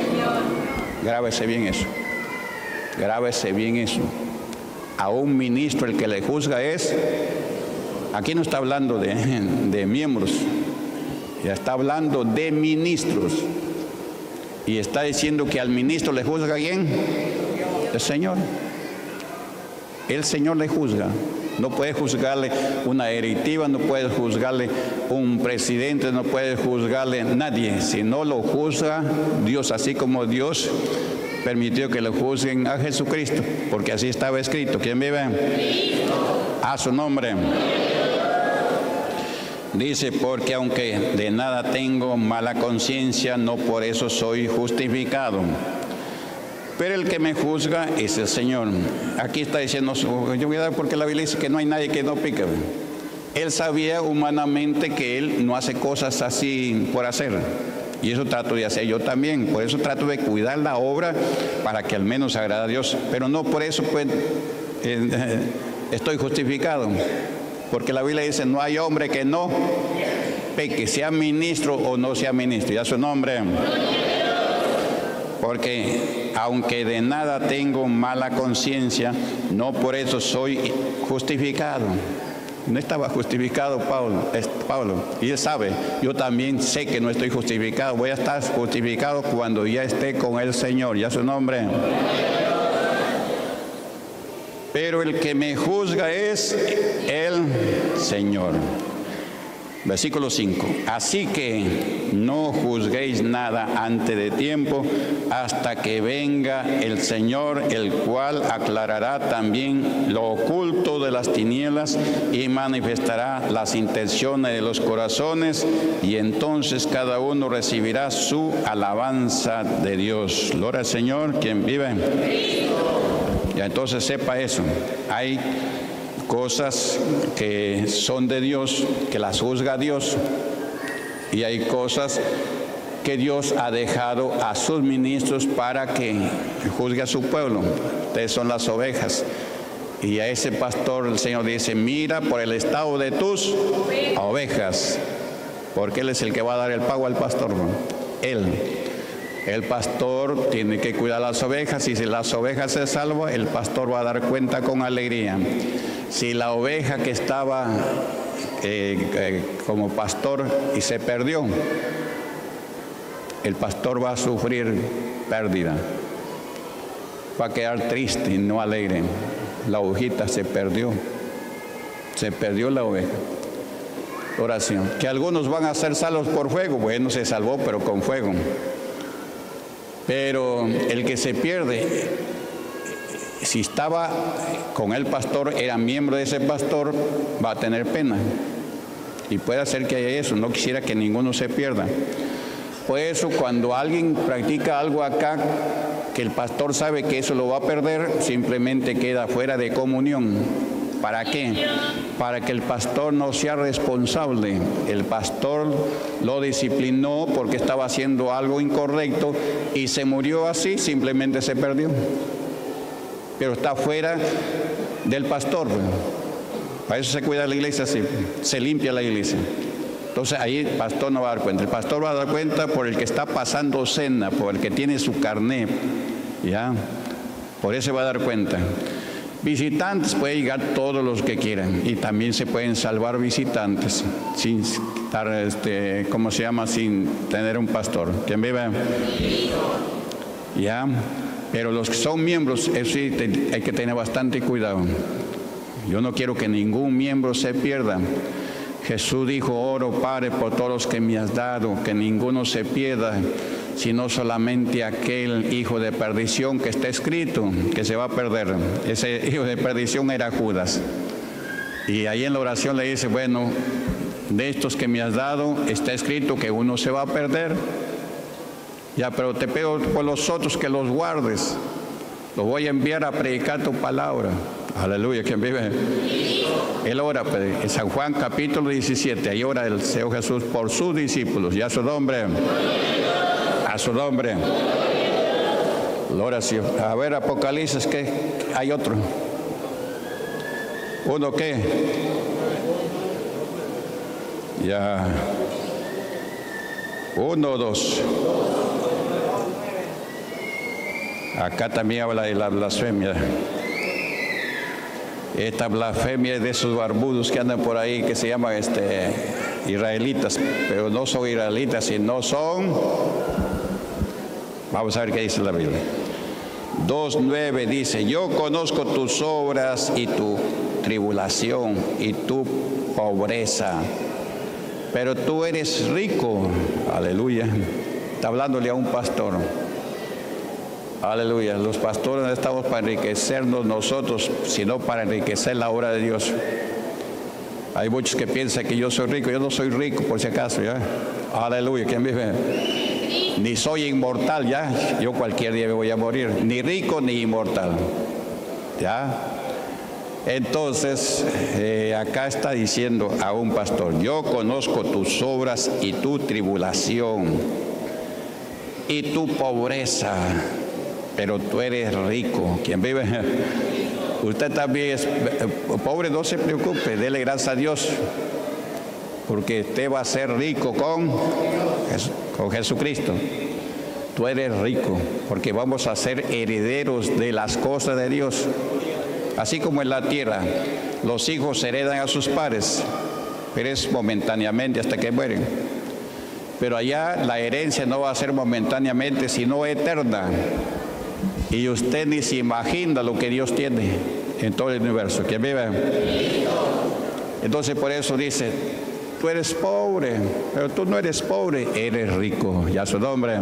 Grábese bien eso. Grábese bien eso. A un ministro el que le juzga es, aquí no está hablando de, de miembros, ya está hablando de ministros. Y está diciendo que al ministro le juzga ¿quién? El Señor. El Señor le juzga. No puede juzgarle una directiva, no puede juzgarle un presidente, no puede juzgarle nadie. Si no lo juzga Dios, así como Dios permitió que lo juzguen a Jesucristo, porque así estaba escrito. ¿Quién vive? A su nombre. Dice, porque aunque de nada tengo mala conciencia, no por eso soy justificado. Pero el que me juzga es el Señor. Aquí está diciendo, yo voy a dar porque la Biblia dice que no hay nadie que no pique. Él sabía humanamente que él no hace cosas así por hacer. Y eso trato de hacer yo también. Por eso trato de cuidar la obra para que al menos agrade a Dios. Pero no por eso pues eh, estoy justificado. Porque la Biblia dice, no hay hombre que no peque, sea ministro o no sea ministro. Ya su nombre. Porque aunque de nada tengo mala conciencia, no por eso soy justificado. No estaba justificado Pablo, es Pablo, y él sabe, yo también sé que no estoy justificado. Voy a estar justificado cuando ya esté con el Señor. Ya su nombre. Pero el que me juzga es el Señor. Versículo cinco. Así que no juzguéis nada antes de tiempo, hasta que venga el Señor, el cual aclarará también lo oculto de las tinieblas y manifestará las intenciones de los corazones, y entonces cada uno recibirá su alabanza de Dios. Gloria al Señor, quien vive. Ya entonces sepa eso. Hay cosas que son de Dios, que las juzga Dios, y hay cosas que Dios ha dejado a sus ministros para que juzgue a su pueblo. Ustedes son las ovejas. Y a ese pastor el Señor dice, mira por el estado de tus ovejas, porque Él es el que va a dar el pago al pastor, ¿no? Él. El pastor tiene que cuidar las ovejas, y si las ovejas se salvan, el pastor va a dar cuenta con alegría. Si la oveja que estaba eh, eh, como pastor y se perdió, el pastor va a sufrir pérdida, va a quedar triste y no alegre. La ovejita se perdió, se perdió la oveja. Oración. Que algunos van a ser salvos por fuego, bueno, se salvó pero con fuego. Pero el que se pierde, si estaba con el pastor, era miembro de ese pastor, va a tener pena. Y puede ser que haya eso, no quisiera que ninguno se pierda. Por eso cuando alguien practica algo acá, que el pastor sabe que eso lo va a perder, simplemente queda fuera de comunión. ¿Para qué? Para que el pastor no sea responsable. El pastor lo disciplinó porque estaba haciendo algo incorrecto y se murió así, simplemente se perdió. Pero está fuera del pastor. Para eso se cuida la iglesia así, se limpia la iglesia. Entonces ahí el pastor no va a dar cuenta. El pastor va a dar cuenta por el que está pasando cena, por el que tiene su carné, ¿ya? Por eso va a dar cuenta. Visitantes puede llegar todos los que quieran, y también se pueden salvar visitantes sin estar, este, ¿cómo se llama? Sin tener un pastor. ¿Quién vive? ¿Ya? Pero los que son miembros, eso sí, te, hay que tener bastante cuidado. Yo no quiero que ningún miembro se pierda. Jesús dijo, oro, Padre, por todos los que me has dado, que ninguno se pierda, sino solamente aquel hijo de perdición que está escrito, que se va a perder. Ese hijo de perdición era Judas. Y ahí en la oración le dice, bueno, de estos que me has dado, está escrito que uno se va a perder. Ya, pero te pido por los otros que los guardes. Los voy a enviar a predicar tu palabra. Aleluya, ¿quién vive? Él ora, en San Juan capítulo diecisiete, ahí ora el Señor Jesús por sus discípulos, y a su nombre, a su nombre, la oración. A ver, Apocalipsis, ¿qué? Hay otro. ¿Uno qué? Ya. Uno, dos. Acá también habla de la blasfemia. Esta blasfemia es de esos barbudos que andan por ahí, que se llaman este, israelitas, pero no son israelitas, sino son... Vamos a ver qué dice la Biblia. dos nueve dice, yo conozco tus obras y tu tribulación y tu pobreza, pero tú eres rico. Aleluya. Está hablándole a un pastor. Aleluya. Los pastores no estamos para enriquecernos nosotros, sino para enriquecer la obra de Dios. Hay muchos que piensan que yo soy rico. Yo no soy rico, por si acaso, ¿ya? Aleluya. ¿Quién vive? Ni soy inmortal, ¿ya? Yo cualquier día me voy a morir. Ni rico ni inmortal, ¿ya? Entonces, eh, acá está diciendo a un pastor, yo conozco tus obras y tu tribulación y tu pobreza, pero tú eres rico. ¿Quién vive? Usted también es pobre, no se preocupe, dele gracias a Dios, porque usted va a ser rico con, con Jesucristo. Tú eres rico, porque vamos a ser herederos de las cosas de Dios. Así como en la tierra, los hijos heredan a sus padres, pero es momentáneamente hasta que mueren. Pero allá la herencia no va a ser momentáneamente, sino eterna. Y usted ni se imagina lo que Dios tiene en todo el universo. ¿Quién vive? Entonces por eso dice, tú eres pobre, pero tú no eres pobre, eres rico. Ya su nombre.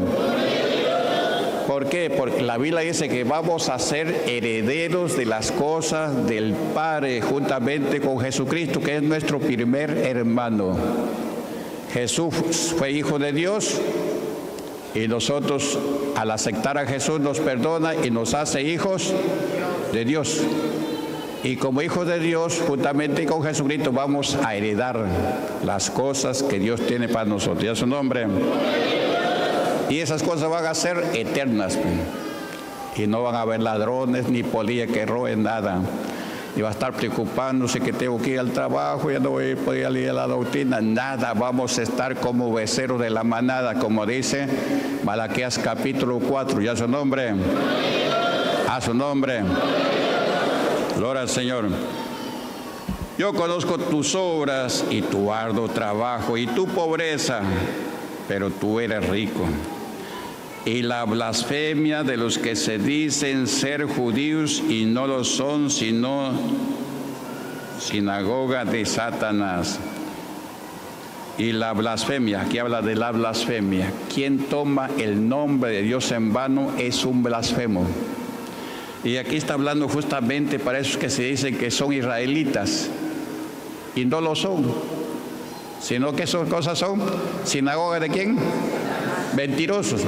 ¿Por qué? Porque la Biblia dice que vamos a ser herederos de las cosas del Padre juntamente con Jesucristo, que es nuestro primer hermano. Jesús fue hijo de Dios y nosotros al aceptar a Jesús nos perdona y nos hace hijos de Dios. Y como hijos de Dios, juntamente con Jesucristo, vamos a heredar las cosas que Dios tiene para nosotros. ¿Y a su nombre? Y esas cosas van a ser eternas. Y no van a haber ladrones ni polillas que roben nada. Y va a estar preocupándose que tengo que ir al trabajo, ya no voy a poder leer la doctrina. Nada, vamos a estar como becerros de la manada, como dice Malaquías capítulo cuatro. ¿Ya su nombre? A su nombre. Gloria al Señor. Yo conozco tus obras y tu arduo trabajo y tu pobreza, pero tú eres rico. Y la blasfemia de los que se dicen ser judíos y no lo son, sino sinagoga de Satanás. Y la blasfemia, aquí habla de la blasfemia. Quien toma el nombre de Dios en vano es un blasfemo. Y aquí está hablando justamente para esos que se dicen que son israelitas y no lo son, sino que esas cosas son sinagoga de quién? Mentirosos.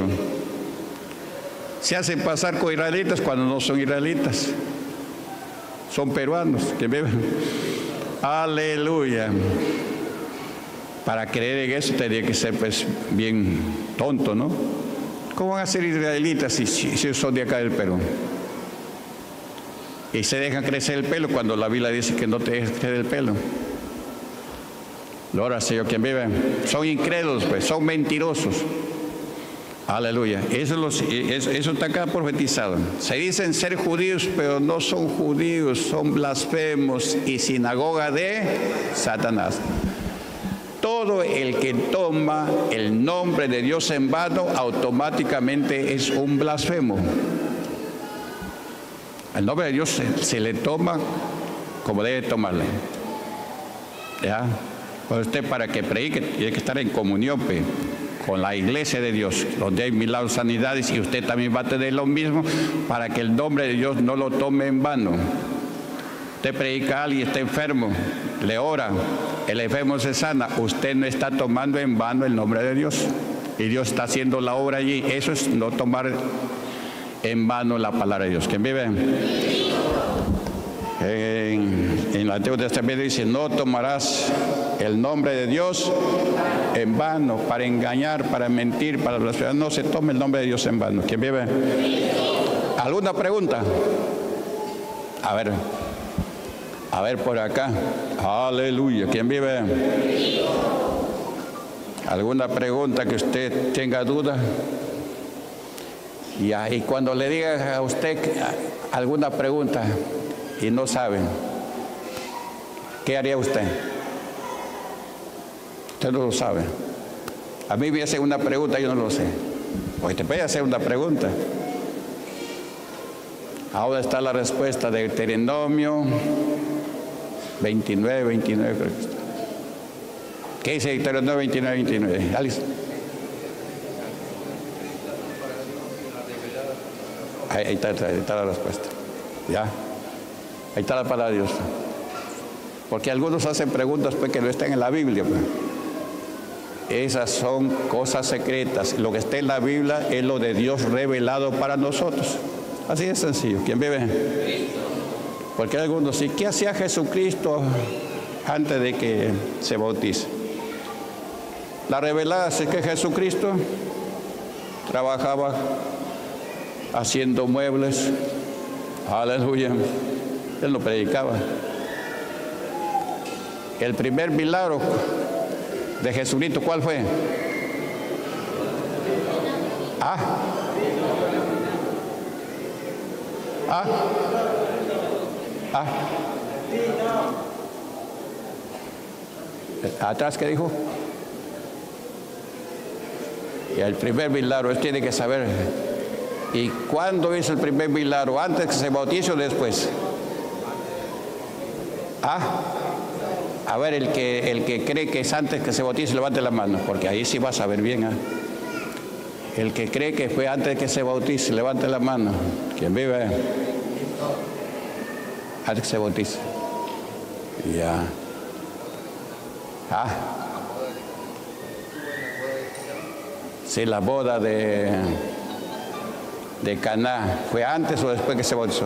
Se hacen pasar con israelitas cuando no son israelitas, son peruanos que beben. Aleluya. Para creer en eso tendría que ser pues bien tonto, ¿no? ¿Cómo van a ser israelitas si, si, si son de acá del Perú? Y se dejan crecer el pelo cuando la Biblia dice que no te dejes crecer el pelo. Gloria al Señor, quien vive. Son incrédulos, pues, son mentirosos. Aleluya. Eso, los, eso, eso está acá profetizado. Se dicen ser judíos, pero no son judíos, son blasfemos y sinagoga de Satanás. Todo el que toma el nombre de Dios en vano automáticamente es un blasfemo. El nombre de Dios se, se le toma como debe tomarle. ¿Ya? Pues usted para que predique tiene que estar en comunión pe, con la iglesia de Dios, donde hay milagros, sanidades, y usted también va a tener lo mismo para que el nombre de Dios no lo tome en vano. Usted predica a alguien, está enfermo, le ora, el enfermo se sana, usted no está tomando en vano el nombre de Dios. Y Dios está haciendo la obra allí. Eso es no tomar en vano la palabra de Dios. ¿Quién vive? En, en el Antiguo Testamento dice, no tomarás el nombre de Dios en vano, para engañar, para mentir, para blasfemar. No se tome el nombre de Dios en vano. ¿Quién vive? ¿Alguna pregunta? A ver, a ver por acá. Aleluya. ¿Quién vive? ¿Alguna pregunta que usted tenga duda? Ya, y cuando le diga a usted alguna pregunta y no sabe, ¿qué haría usted? Usted no lo sabe. A mí me hace una pregunta, yo no lo sé. Pues te puede hacer una pregunta. Ahora está la respuesta de Deuteronomio veintinueve, veintinueve. Creo que está. ¿Qué dice Deuteronomio veintinueve, veintinueve? Alice. Ahí, ahí, está, ahí está la respuesta. Ya. Ahí está la palabra de Dios. Porque algunos hacen preguntas pues, que no están en la Biblia. Pues. Esas son cosas secretas. Lo que está en la Biblia es lo de Dios revelado para nosotros. Así de sencillo. ¿Quién vive? Porque algunos, ¿y qué hacía Jesucristo antes de que se bautice? La revelada es que Jesucristo trabajaba haciendo muebles. Aleluya. Él no predicaba. El primer milagro de Jesucristo, ¿cuál fue? Ah. Ah. Ah. ¿Atrás qué dijo? Y el primer milagro, él tiene que saber. ¿Y cuándo hizo el primer milagro? ¿Antes que se bautice o después? Ah. A ver, el que, el que cree que es antes que se bautice, levante la mano, porque ahí sí va a saber bien. ¿eh? El que cree que fue antes que se bautice, levante la mano. ¿Quién vive? Antes que se bautice. Ya. Ah. Sí, la boda de, de Caná, ¿fue antes o después que se bautizó?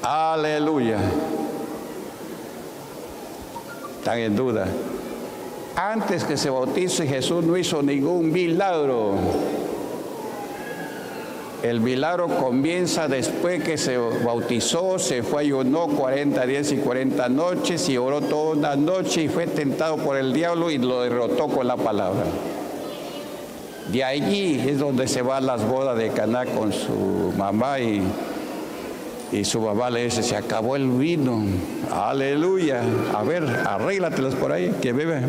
Aleluya. Están en duda. antes que se bautice Jesús no hizo ningún milagro. El milagro comienza después que se bautizó, se fue, ayunó cuarenta días y cuarenta noches y oró toda una noche y fue tentado por el diablo y lo derrotó con la palabra. De allí es donde se va a las bodas de Caná con su mamá y, y su mamá le dice, se acabó el vino. Aleluya. A ver, arréglatelos por ahí, que bebe.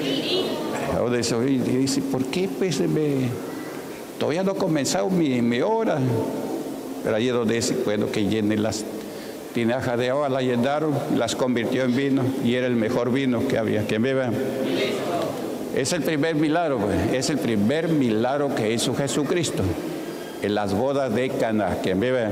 Y dice, ¿por qué pues me... Todavía no ha comenzado mi, mi hora? Pero allí es donde dice, bueno, que llenen las tinajas de agua, la llenaron, las convirtió en vino y era el mejor vino que había. ¿Quién bebe? Es el primer milagro, pues. Es el primer milagro que hizo Jesucristo en las bodas de Caná. ¿Quién bebe?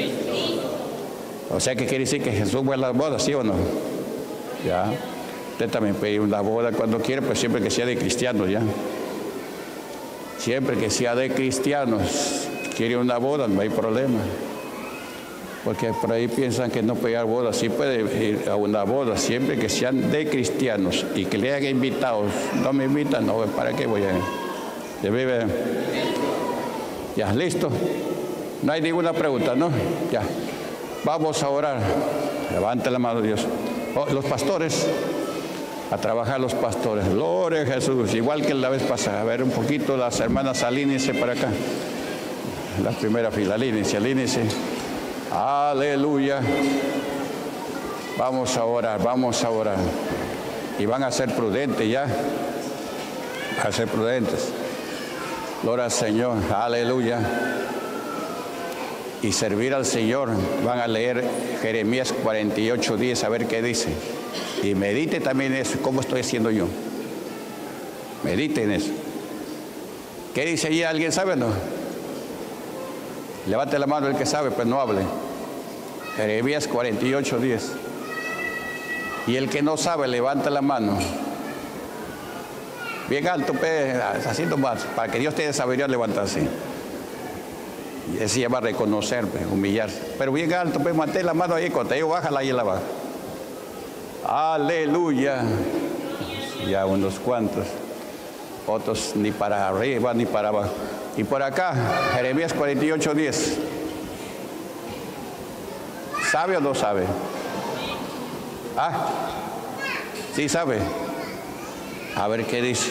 O sea, ¿qué quiere decir? Que Jesús fue a las bodas, ¿sí o no? Ya. Usted también puede ir a una boda cuando quiere, pues siempre que sea de cristianos, ya. Siempre que sea de cristianos, quiere una boda, no hay problema. Porque por ahí piensan que no puede ir a boda. Sí puede ir a una boda, siempre que sean de cristianos y que le hagan invitados. No me invitan, no, ¿para qué voy a ir? ¿Ya vive? Ya, listo. No hay ninguna pregunta, ¿no? Ya. Vamos a orar. Levante la mano, Dios. Oh, los pastores. A trabajar los pastores. Gloria a Jesús. Igual que la vez pasada. A ver un poquito las hermanas, alínense para acá. La primera fila, alínense, alínense. Aleluya. Vamos a orar, vamos a orar. Y van a ser prudentes ya. Van a ser prudentes. Gloria al Señor. Aleluya. Y servir al Señor. Van a leer Jeremías cuarenta y ocho, diez, a ver qué dice. Y medite también eso, cómo estoy haciendo yo. Medite en eso. ¿Qué dice allí? ¿Alguien sabe o no? Levante la mano el que sabe, pues no hable. Jeremías cuarenta y ocho, diez. Y el que no sabe, levante la mano. Bien alto, pues, así nomás, para que Dios te dé sabiduría levantarse. Y eso se llama reconocer, pues, humillarse. Pero bien alto, pues, mantén la mano ahí, cuando yo bájala ahí la baja. Aleluya. Ya unos cuantos. Otros ni para arriba ni para abajo. Y por acá, Jeremías cuarenta y ocho, diez. ¿Sabe o no sabe? Ah, sí sabe. A ver qué dice.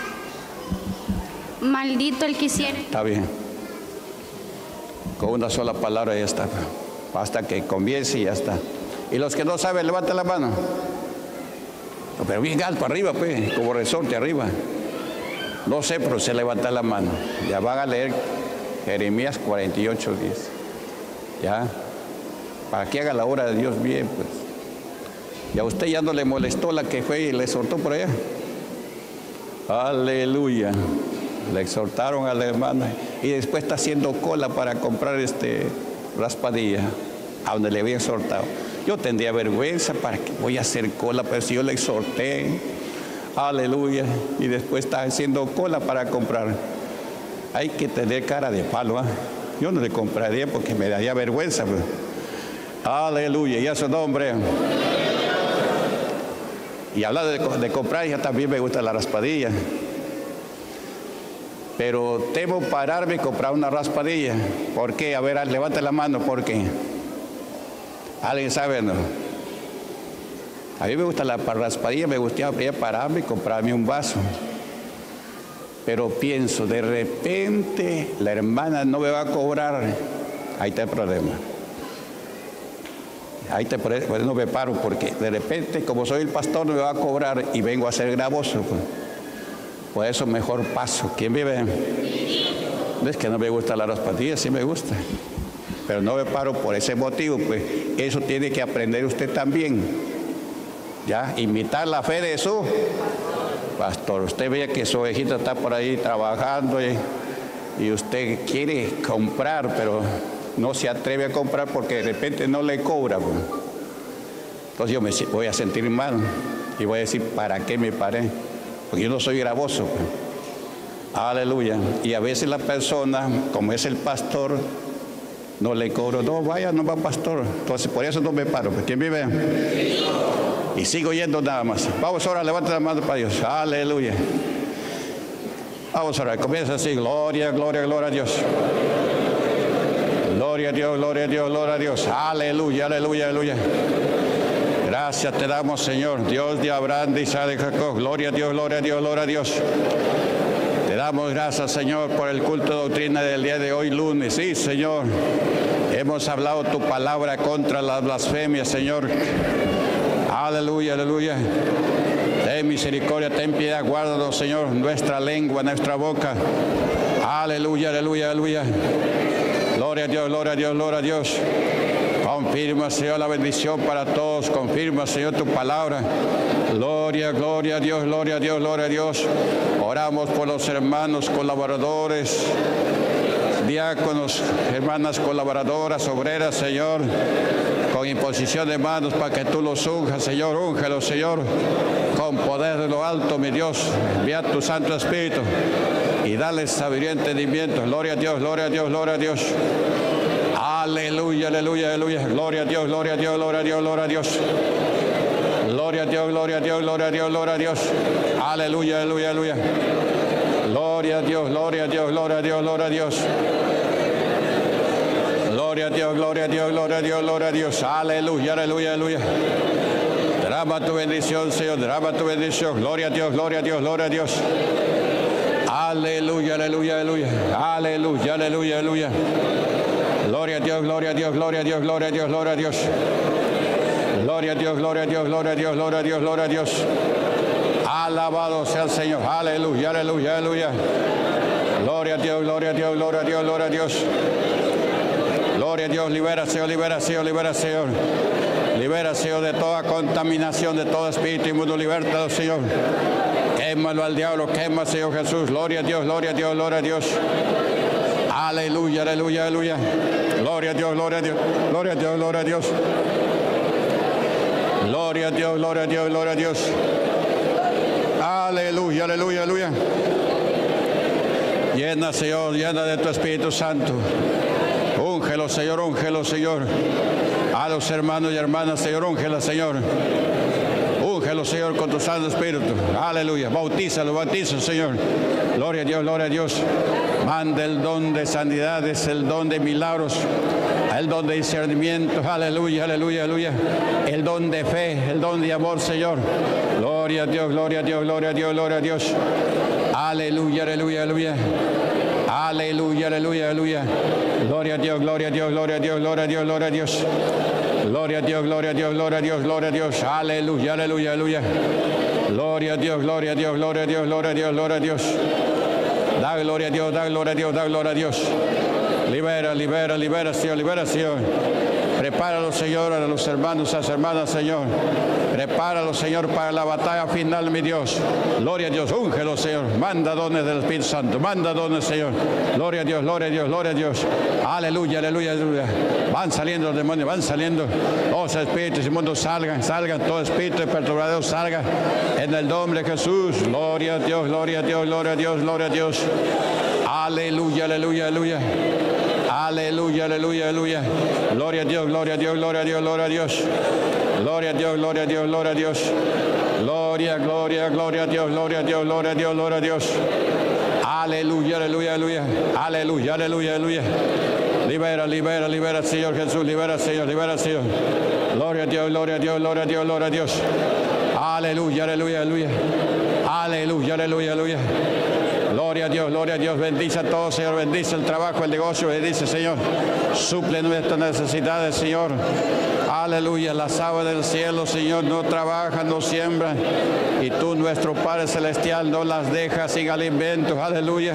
Maldito el que hiciera. Está bien. Con una sola palabra ya está. Basta que comience y ya está. Y los que no saben, levanten la mano. Pero bien alto arriba, pues, como resorte arriba. No sé, pero se levanta la mano. Ya van a leer Jeremías cuarenta y ocho, diez. Ya. Para que haga la obra de Dios bien, pues. Y a usted ya no le molestó la que fue y le exhortó por allá. Aleluya. Le exhortaron a la hermana. Y después está haciendo cola para comprar este raspadilla. A donde le había exhortado. Yo tendría vergüenza, para que voy a hacer cola, pero si yo le exhorté, aleluya, y después está haciendo cola para comprar. Hay que tener cara de palo, ¿eh? Yo no le compraría porque me daría vergüenza, pues. Aleluya, y a su nombre. Y hablando de, de comprar, ya también me gusta la raspadilla. Pero temo pararme y comprar una raspadilla. ¿Por qué? A ver, levante la mano, ¿por qué? ¿Alguien sabe, no? A mí me gusta la raspadilla, me gustaría pararme y comprarme un vaso. Pero pienso, de repente la hermana no me va a cobrar. Ahí está el problema. Ahí te, por eso no me paro, porque de repente, como soy el pastor, no me va a cobrar y vengo a ser gravoso. Pues. Por eso mejor paso. ¿Quién vive? No es que no me gusta la raspadilla, sí me gusta. Pero no me paro por ese motivo, pues eso tiene que aprender usted también. Ya, imitar la fe de su pastor. Usted ve que su ovejita está por ahí trabajando y, y usted quiere comprar, pero no se atreve a comprar porque de repente no le cobra. Pues. Entonces yo me voy a sentir mal y voy a decir, ¿para qué me paré? Porque yo no soy gravoso. Pues. Aleluya. Y a veces la persona, como es el pastor, no le cobro, no, vaya, no va pastor. Entonces, por eso no me paro. ¿Quién vive? Y sigo yendo nada más. Vamos ahora, levanta la mano para Dios. Aleluya. Vamos a orar. Comienza así. Gloria, gloria, gloria a Dios. Gloria a Dios, gloria a Dios, gloria a Dios. Aleluya, aleluya, aleluya. Gracias te damos, Señor. Dios de Abraham, de Isaac, de Jacob. Gloria a Dios, gloria a Dios, gloria a Dios. Te damos gracias, Señor, por el culto de doctrina del día de hoy, lunes. Sí, Señor. Hemos hablado tu palabra contra las blasfemias, Señor. Aleluya, aleluya. Ten misericordia, ten piedad, guárdanos, Señor, nuestra lengua, nuestra boca. Aleluya, aleluya, aleluya. Gloria a Dios, gloria a Dios, gloria a Dios. Confirma, Señor, la bendición para todos. Confirma, Señor, tu palabra. Gloria, gloria a Dios, gloria a Dios, gloria a Dios. Oramos por los hermanos colaboradores, diáconos, hermanas colaboradoras, obreras, Señor, con imposición de manos para que tú los unjas, Señor. Úngelos, Señor, con poder de lo alto, mi Dios. Envía tu Santo Espíritu y dale sabiduría y entendimiento. Gloria a Dios, gloria a Dios, gloria a Dios. Aleluya, aleluya, aleluya. Gloria a Dios, gloria a Dios, gloria a Dios, gloria a Dios. Gloria a Dios, gloria a Dios, gloria a Dios, gloria a Dios. Aleluya, aleluya, aleluya. Gloria a Dios, gloria a Dios, gloria a Dios, gloria a Dios. Gloria a Dios, gloria a Dios, gloria a Dios, gloria a Dios. Aleluya, aleluya, aleluya. Derrama tu bendición, Señor, derrama tu bendición. Gloria a Dios, gloria a Dios, gloria a Dios. Aleluya, aleluya, aleluya. Aleluya, aleluya, aleluya. Gloria a Dios, gloria a Dios, gloria a Dios, gloria a Dios, gloria a Dios. Gloria a Dios, gloria a Dios, gloria a Dios, gloria a Dios, gloria a Dios. Alabado sea el Señor. Aleluya, aleluya, aleluya. Gloria a Dios, gloria a Dios, gloria a Dios, gloria a Dios. Gloria a Dios, libera, Señor, libera, Señor, libera, Señor. Libera, Señor, de toda contaminación, de todo espíritu inmundo, libertado, Señor. Quémalo al diablo, quema, Señor Jesús. Gloria a Dios, gloria a Dios, gloria a Dios. Aleluya, aleluya, aleluya. Gloria a Dios, gloria a Dios, gloria a Dios, gloria a Dios. Gloria a Dios, gloria a Dios, gloria a Dios. Aleluya, aleluya, aleluya. Llena, Señor, llena de tu Espíritu Santo. Úngelo, Señor, úngelo, Señor. A los hermanos y hermanas, Señor, úngelo, Señor. Úngelo, Señor, con tu Santo Espíritu. Aleluya. Bautízalo, bautízalo, Señor. Gloria a Dios, gloria a Dios. Manda el don de sanidades, el don de milagros, el don de discernimiento. Aleluya, aleluya, aleluya. El don de fe, el don de amor, Señor. Gloria a Dios, gloria a Dios, gloria a Dios, gloria a Dios. Aleluya, aleluya, aleluya. Aleluya, aleluya, aleluya. Gloria a Dios, gloria a Dios, gloria a Dios, gloria a Dios, gloria a Dios. Gloria a Dios, gloria a Dios, gloria a Dios, gloria a Dios. Aleluya, aleluya, aleluya. Gloria a Dios, gloria a Dios, gloria a Dios, gloria a Dios, gloria a Dios. Da gloria a Dios, da gloria a Dios, da gloria a Dios. Libera, libera, libera, Señor, libera, Señor. Prepáralo, Señor, a los hermanos, a las hermanas, Señor. Prepáralo, Señor, para la batalla final, mi Dios. Gloria a Dios, úngelo, Señor. Manda dones del Espíritu Santo, manda dones, Señor. Gloria a Dios, gloria a Dios, gloria a Dios. Aleluya, aleluya, aleluya. Van saliendo los demonios, van saliendo. Los espíritus inmundos salgan, salgan. Todo espíritu de perturbador salga. En el nombre de Jesús. Gloria a Dios, gloria a Dios, gloria a Dios, gloria a Dios. Aleluya, aleluya, aleluya. Aleluya, aleluya, aleluya. Gloria a Dios, gloria a Dios, gloria a Dios, gloria a Dios. Gloria a Dios, gloria a Dios, gloria a Dios. Gloria, gloria, gloria a Dios, gloria a Dios, gloria a Dios, gloria a Dios. Aleluya, aleluya, aleluya. Aleluya, aleluya, aleluya. Libera, libera, libera, Señor Jesús, libera, Señor, libera, Señor. Gloria a Dios, gloria a Dios, gloria a Dios, gloria a Dios. Aleluya, aleluya, aleluya. Aleluya, aleluya, aleluya. Gloria a Dios, gloria a Dios. Bendice a todos, Señor. Bendice el trabajo, el negocio. Bendice, Señor. Suple nuestras necesidades, Señor. Aleluya. Las aguas del cielo, Señor, no trabajan, no siembran. Y tú, nuestro Padre Celestial, no las dejas sin alimentos. Aleluya.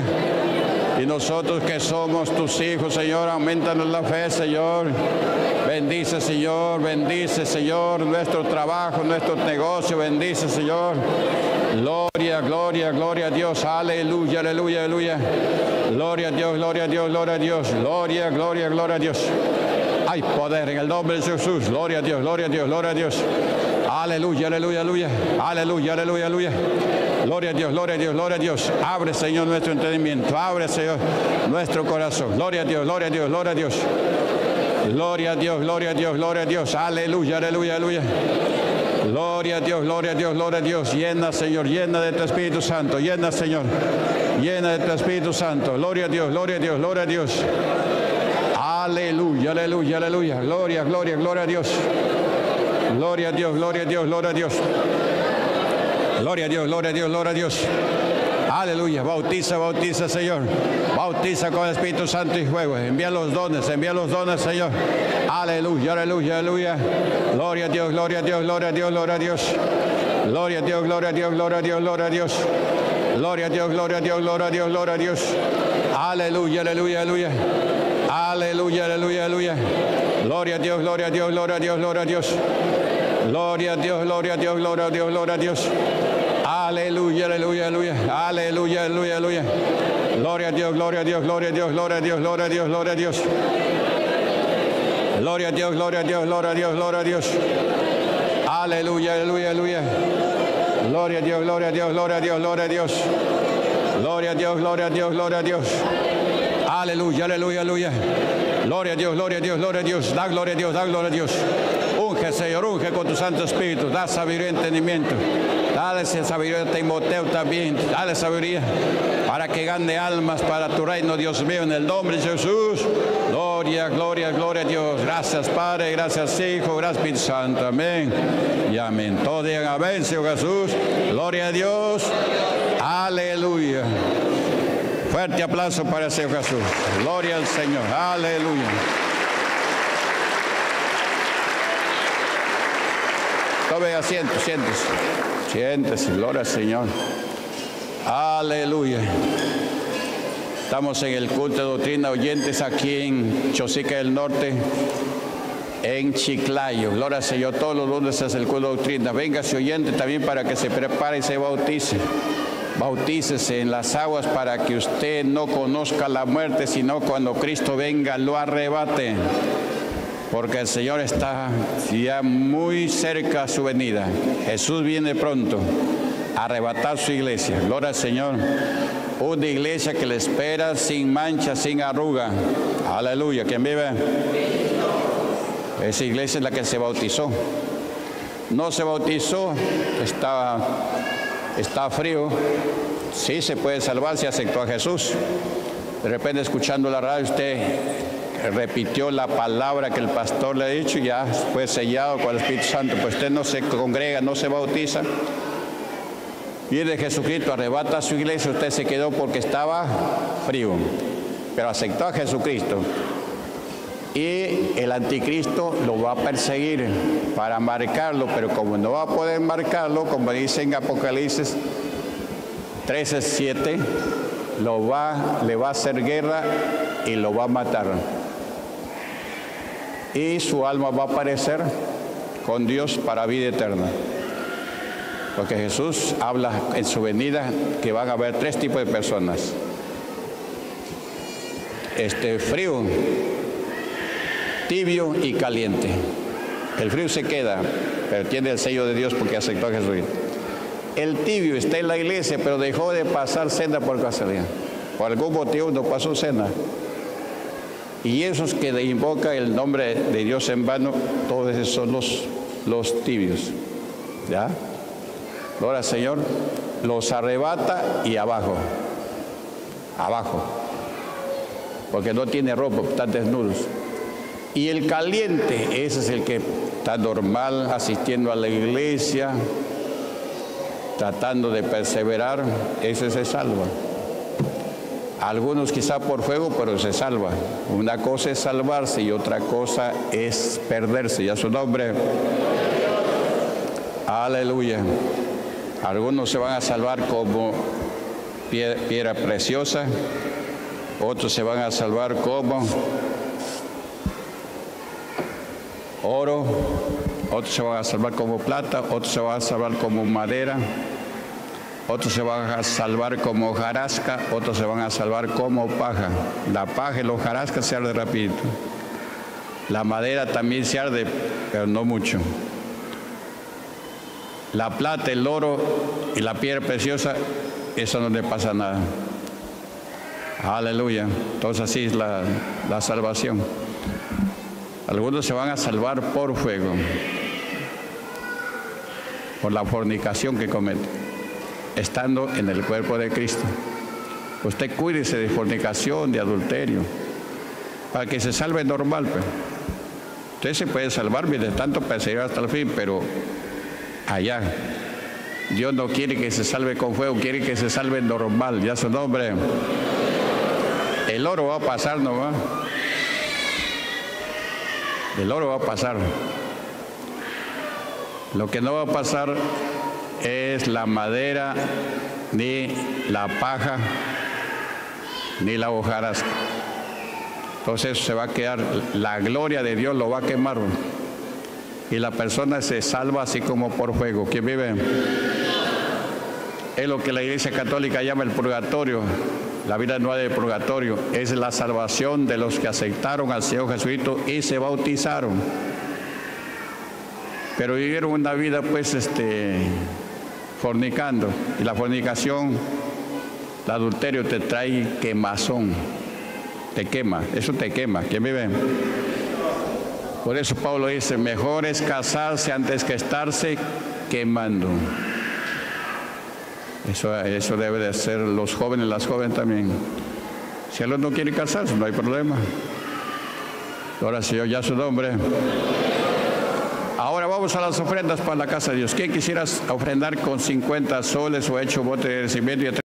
Y nosotros que somos tus hijos, Señor, aumentanos la fe, Señor. Bendice, Señor, bendice, Señor, nuestro trabajo, nuestro negocio. Bendice, Señor. Gloria, gloria, gloria a Dios. Aleluya, aleluya, aleluya. Gloria a Dios, gloria a Dios, gloria a Dios. Gloria, gloria, gloria a Dios. Hay poder en el nombre de Jesús. Gloria a Dios, gloria a Dios, gloria a Dios. Aleluya, aleluya, aleluya. Aleluya, aleluya, aleluya. Gloria a Dios, gloria a Dios, gloria a Dios. Abre, Señor, nuestro entendimiento. Abre, Señor, nuestro corazón. Gloria a Dios, gloria a Dios, gloria a Dios. Gloria a Dios, gloria a Dios, gloria a Dios. Aleluya, aleluya, aleluya. Gloria a Dios, gloria a Dios, gloria a Dios. Llena, Señor, llena de tu Espíritu Santo. Llena, Señor. Llena de tu Espíritu Santo. Gloria a Dios, gloria a Dios, gloria a Dios. Aleluya, aleluya, aleluya. Gloria, gloria, gloria a Dios. Gloria a Dios, gloria a Dios, gloria a Dios. Gloria a Dios, gloria a Dios, gloria a Dios. Aleluya. Bautiza, bautiza, Señor. Bautiza con el Espíritu Santo y fuego. Envía los dones, envía los dones, Señor. Aleluya, aleluya, aleluya. Gloria a Dios, gloria a Dios, gloria a Dios, gloria a Dios. Gloria a Dios, gloria a Dios, gloria a Dios, gloria a Dios. Gloria a Dios, gloria a Dios, gloria a Dios, gloria a Dios. Aleluya, aleluya, aleluya. Aleluya, aleluya, aleluya. Gloria a Dios, gloria a Dios, gloria a Dios, gloria a Dios. Gloria a Dios, gloria a Dios, gloria a Dios, gloria a Dios. Aleluya, aleluya, aleluya. Aleluya, aleluya, aleluya. Gloria a Dios, gloria a Dios, gloria a Dios, gloria a Dios, gloria a Dios, gloria a Dios. Gloria a Dios, gloria a Dios, gloria a Dios, gloria a Dios. Aleluya, aleluya, aleluya. Gloria a Dios, gloria a Dios, gloria a Dios, gloria a Dios. Gloria a Dios, gloria a Dios, gloria a Dios. Aleluya, aleluya, aleluya. Gloria a Dios, gloria a Dios, gloria a Dios. Da gloria a Dios, da gloria a Dios. Unge, Señor, unge con tu Santo Espíritu. Da sabiduría y entendimiento. Dale esa sabiduría a Timoteo también. Dale sabiduría para que gane almas para tu reino, Dios mío, en el nombre de Jesús. Gloria, gloria, gloria a Dios. Gracias, Padre, gracias, Hijo, gracias, Espíritu Santo. Amén y amén. Todos digan amén, Señor Jesús. Gloria a Dios. Aleluya. Fuerte aplauso para el Señor Jesús. Gloria al Señor. Aleluya. Tome asiento, siéntese. Siéntese, gloria al Señor. Aleluya. Estamos en el culto de doctrina oyentes aquí en Chosica del Norte, en Chiclayo. Gloria al Señor. Todos los lunes es el culto de doctrina. Véngase oyente también para que se prepare y se bautice. Bautícese en las aguas para que usted no conozca la muerte, sino cuando Cristo venga lo arrebate. Porque el Señor está ya muy cerca a su venida. Jesús viene pronto a arrebatar su iglesia. Gloria al Señor. Una iglesia que le espera sin mancha, sin arruga. Aleluya. ¿Quién vive? Esa iglesia es la que se bautizó. No se bautizó, está, está frío. Sí se puede salvar si aceptó a Jesús. De repente escuchando la radio usted repitió la palabra que el pastor le ha dicho y ya fue sellado con el Espíritu Santo. Pues usted no se congrega, no se bautiza. Viene Jesucristo, arrebata a su iglesia, usted se quedó porque estaba frío. Pero aceptó a Jesucristo. Y el anticristo lo va a perseguir para marcarlo, pero como no va a poder marcarlo, como dice en Apocalipsis trece, siete, lo va, le va a hacer guerra y lo va a matar. Y su alma va a aparecer con Dios para vida eterna. Porque Jesús habla en su venida que van a haber tres tipos de personas. Este frío, tibio y caliente. El frío se queda, pero tiene el sello de Dios porque aceptó a Jesús. El tibio está en la iglesia, pero dejó de pasar cena por casualidad. Por algún motivo no pasó cena. Y esos que invocan el nombre de Dios en vano, todos esos son los, los tibios. ¿Ya? Gloria al Señor. Los arrebata y abajo. Abajo. Porque no tiene ropa, están desnudos. Y el caliente, ese es el que está normal, asistiendo a la iglesia, tratando de perseverar, ese se salva. Algunos quizá por fuego, pero se salva. Una cosa es salvarse y otra cosa es perderse. Ya su nombre. Aleluya. Algunos se van a salvar como piedra preciosa, otros se van a salvar como oro, otros se van a salvar como plata, otros se van a salvar como madera, otros se van a salvar como hojarasca, otros se van a salvar como paja. La paja y la hojarasca se arde rapidito. La madera también se arde, pero no mucho. La plata, el oro y la piedra preciosa, eso no le pasa nada. Aleluya. Entonces así es la, la salvación. Algunos se van a salvar por fuego. por la fornicación que comete, estando en el cuerpo de Cristo. Usted cuídese de fornicación, de adulterio, para que se salve normal. Pues. Usted se puede salvar mientras tanto perseguir hasta el fin, pero allá Dios no quiere que se salve con fuego, quiere que se salve normal. Ya su nombre. El oro va a pasar, ¿no va? El oro va a pasar. Lo que no va a pasar es la madera, ni la paja, ni la hojarasca. Entonces se va a quedar, la gloria de Dios lo va a quemar. Y la persona se salva así como por fuego. ¿Quién vive? Es lo que la Iglesia Católica llama el purgatorio. La vida nueva del purgatorio es la salvación de los que aceptaron al Señor Jesucristo y se bautizaron. Pero vivieron una vida pues este fornicando. Y la fornicación, el adulterio te trae quemazón. Te quema, eso te quema. ¿Quién vive? Por eso Pablo dice, mejor es casarse antes que estarse quemando. Eso, eso debe de ser los jóvenes, las jóvenes también. Si ellos no quieren casarse, no hay problema. Ahora Señor, ya su nombre. Ahora vamos a las ofrendas para la casa de Dios. ¿Quién quisiera ofrendar con cincuenta soles o hecho bote de crecimiento y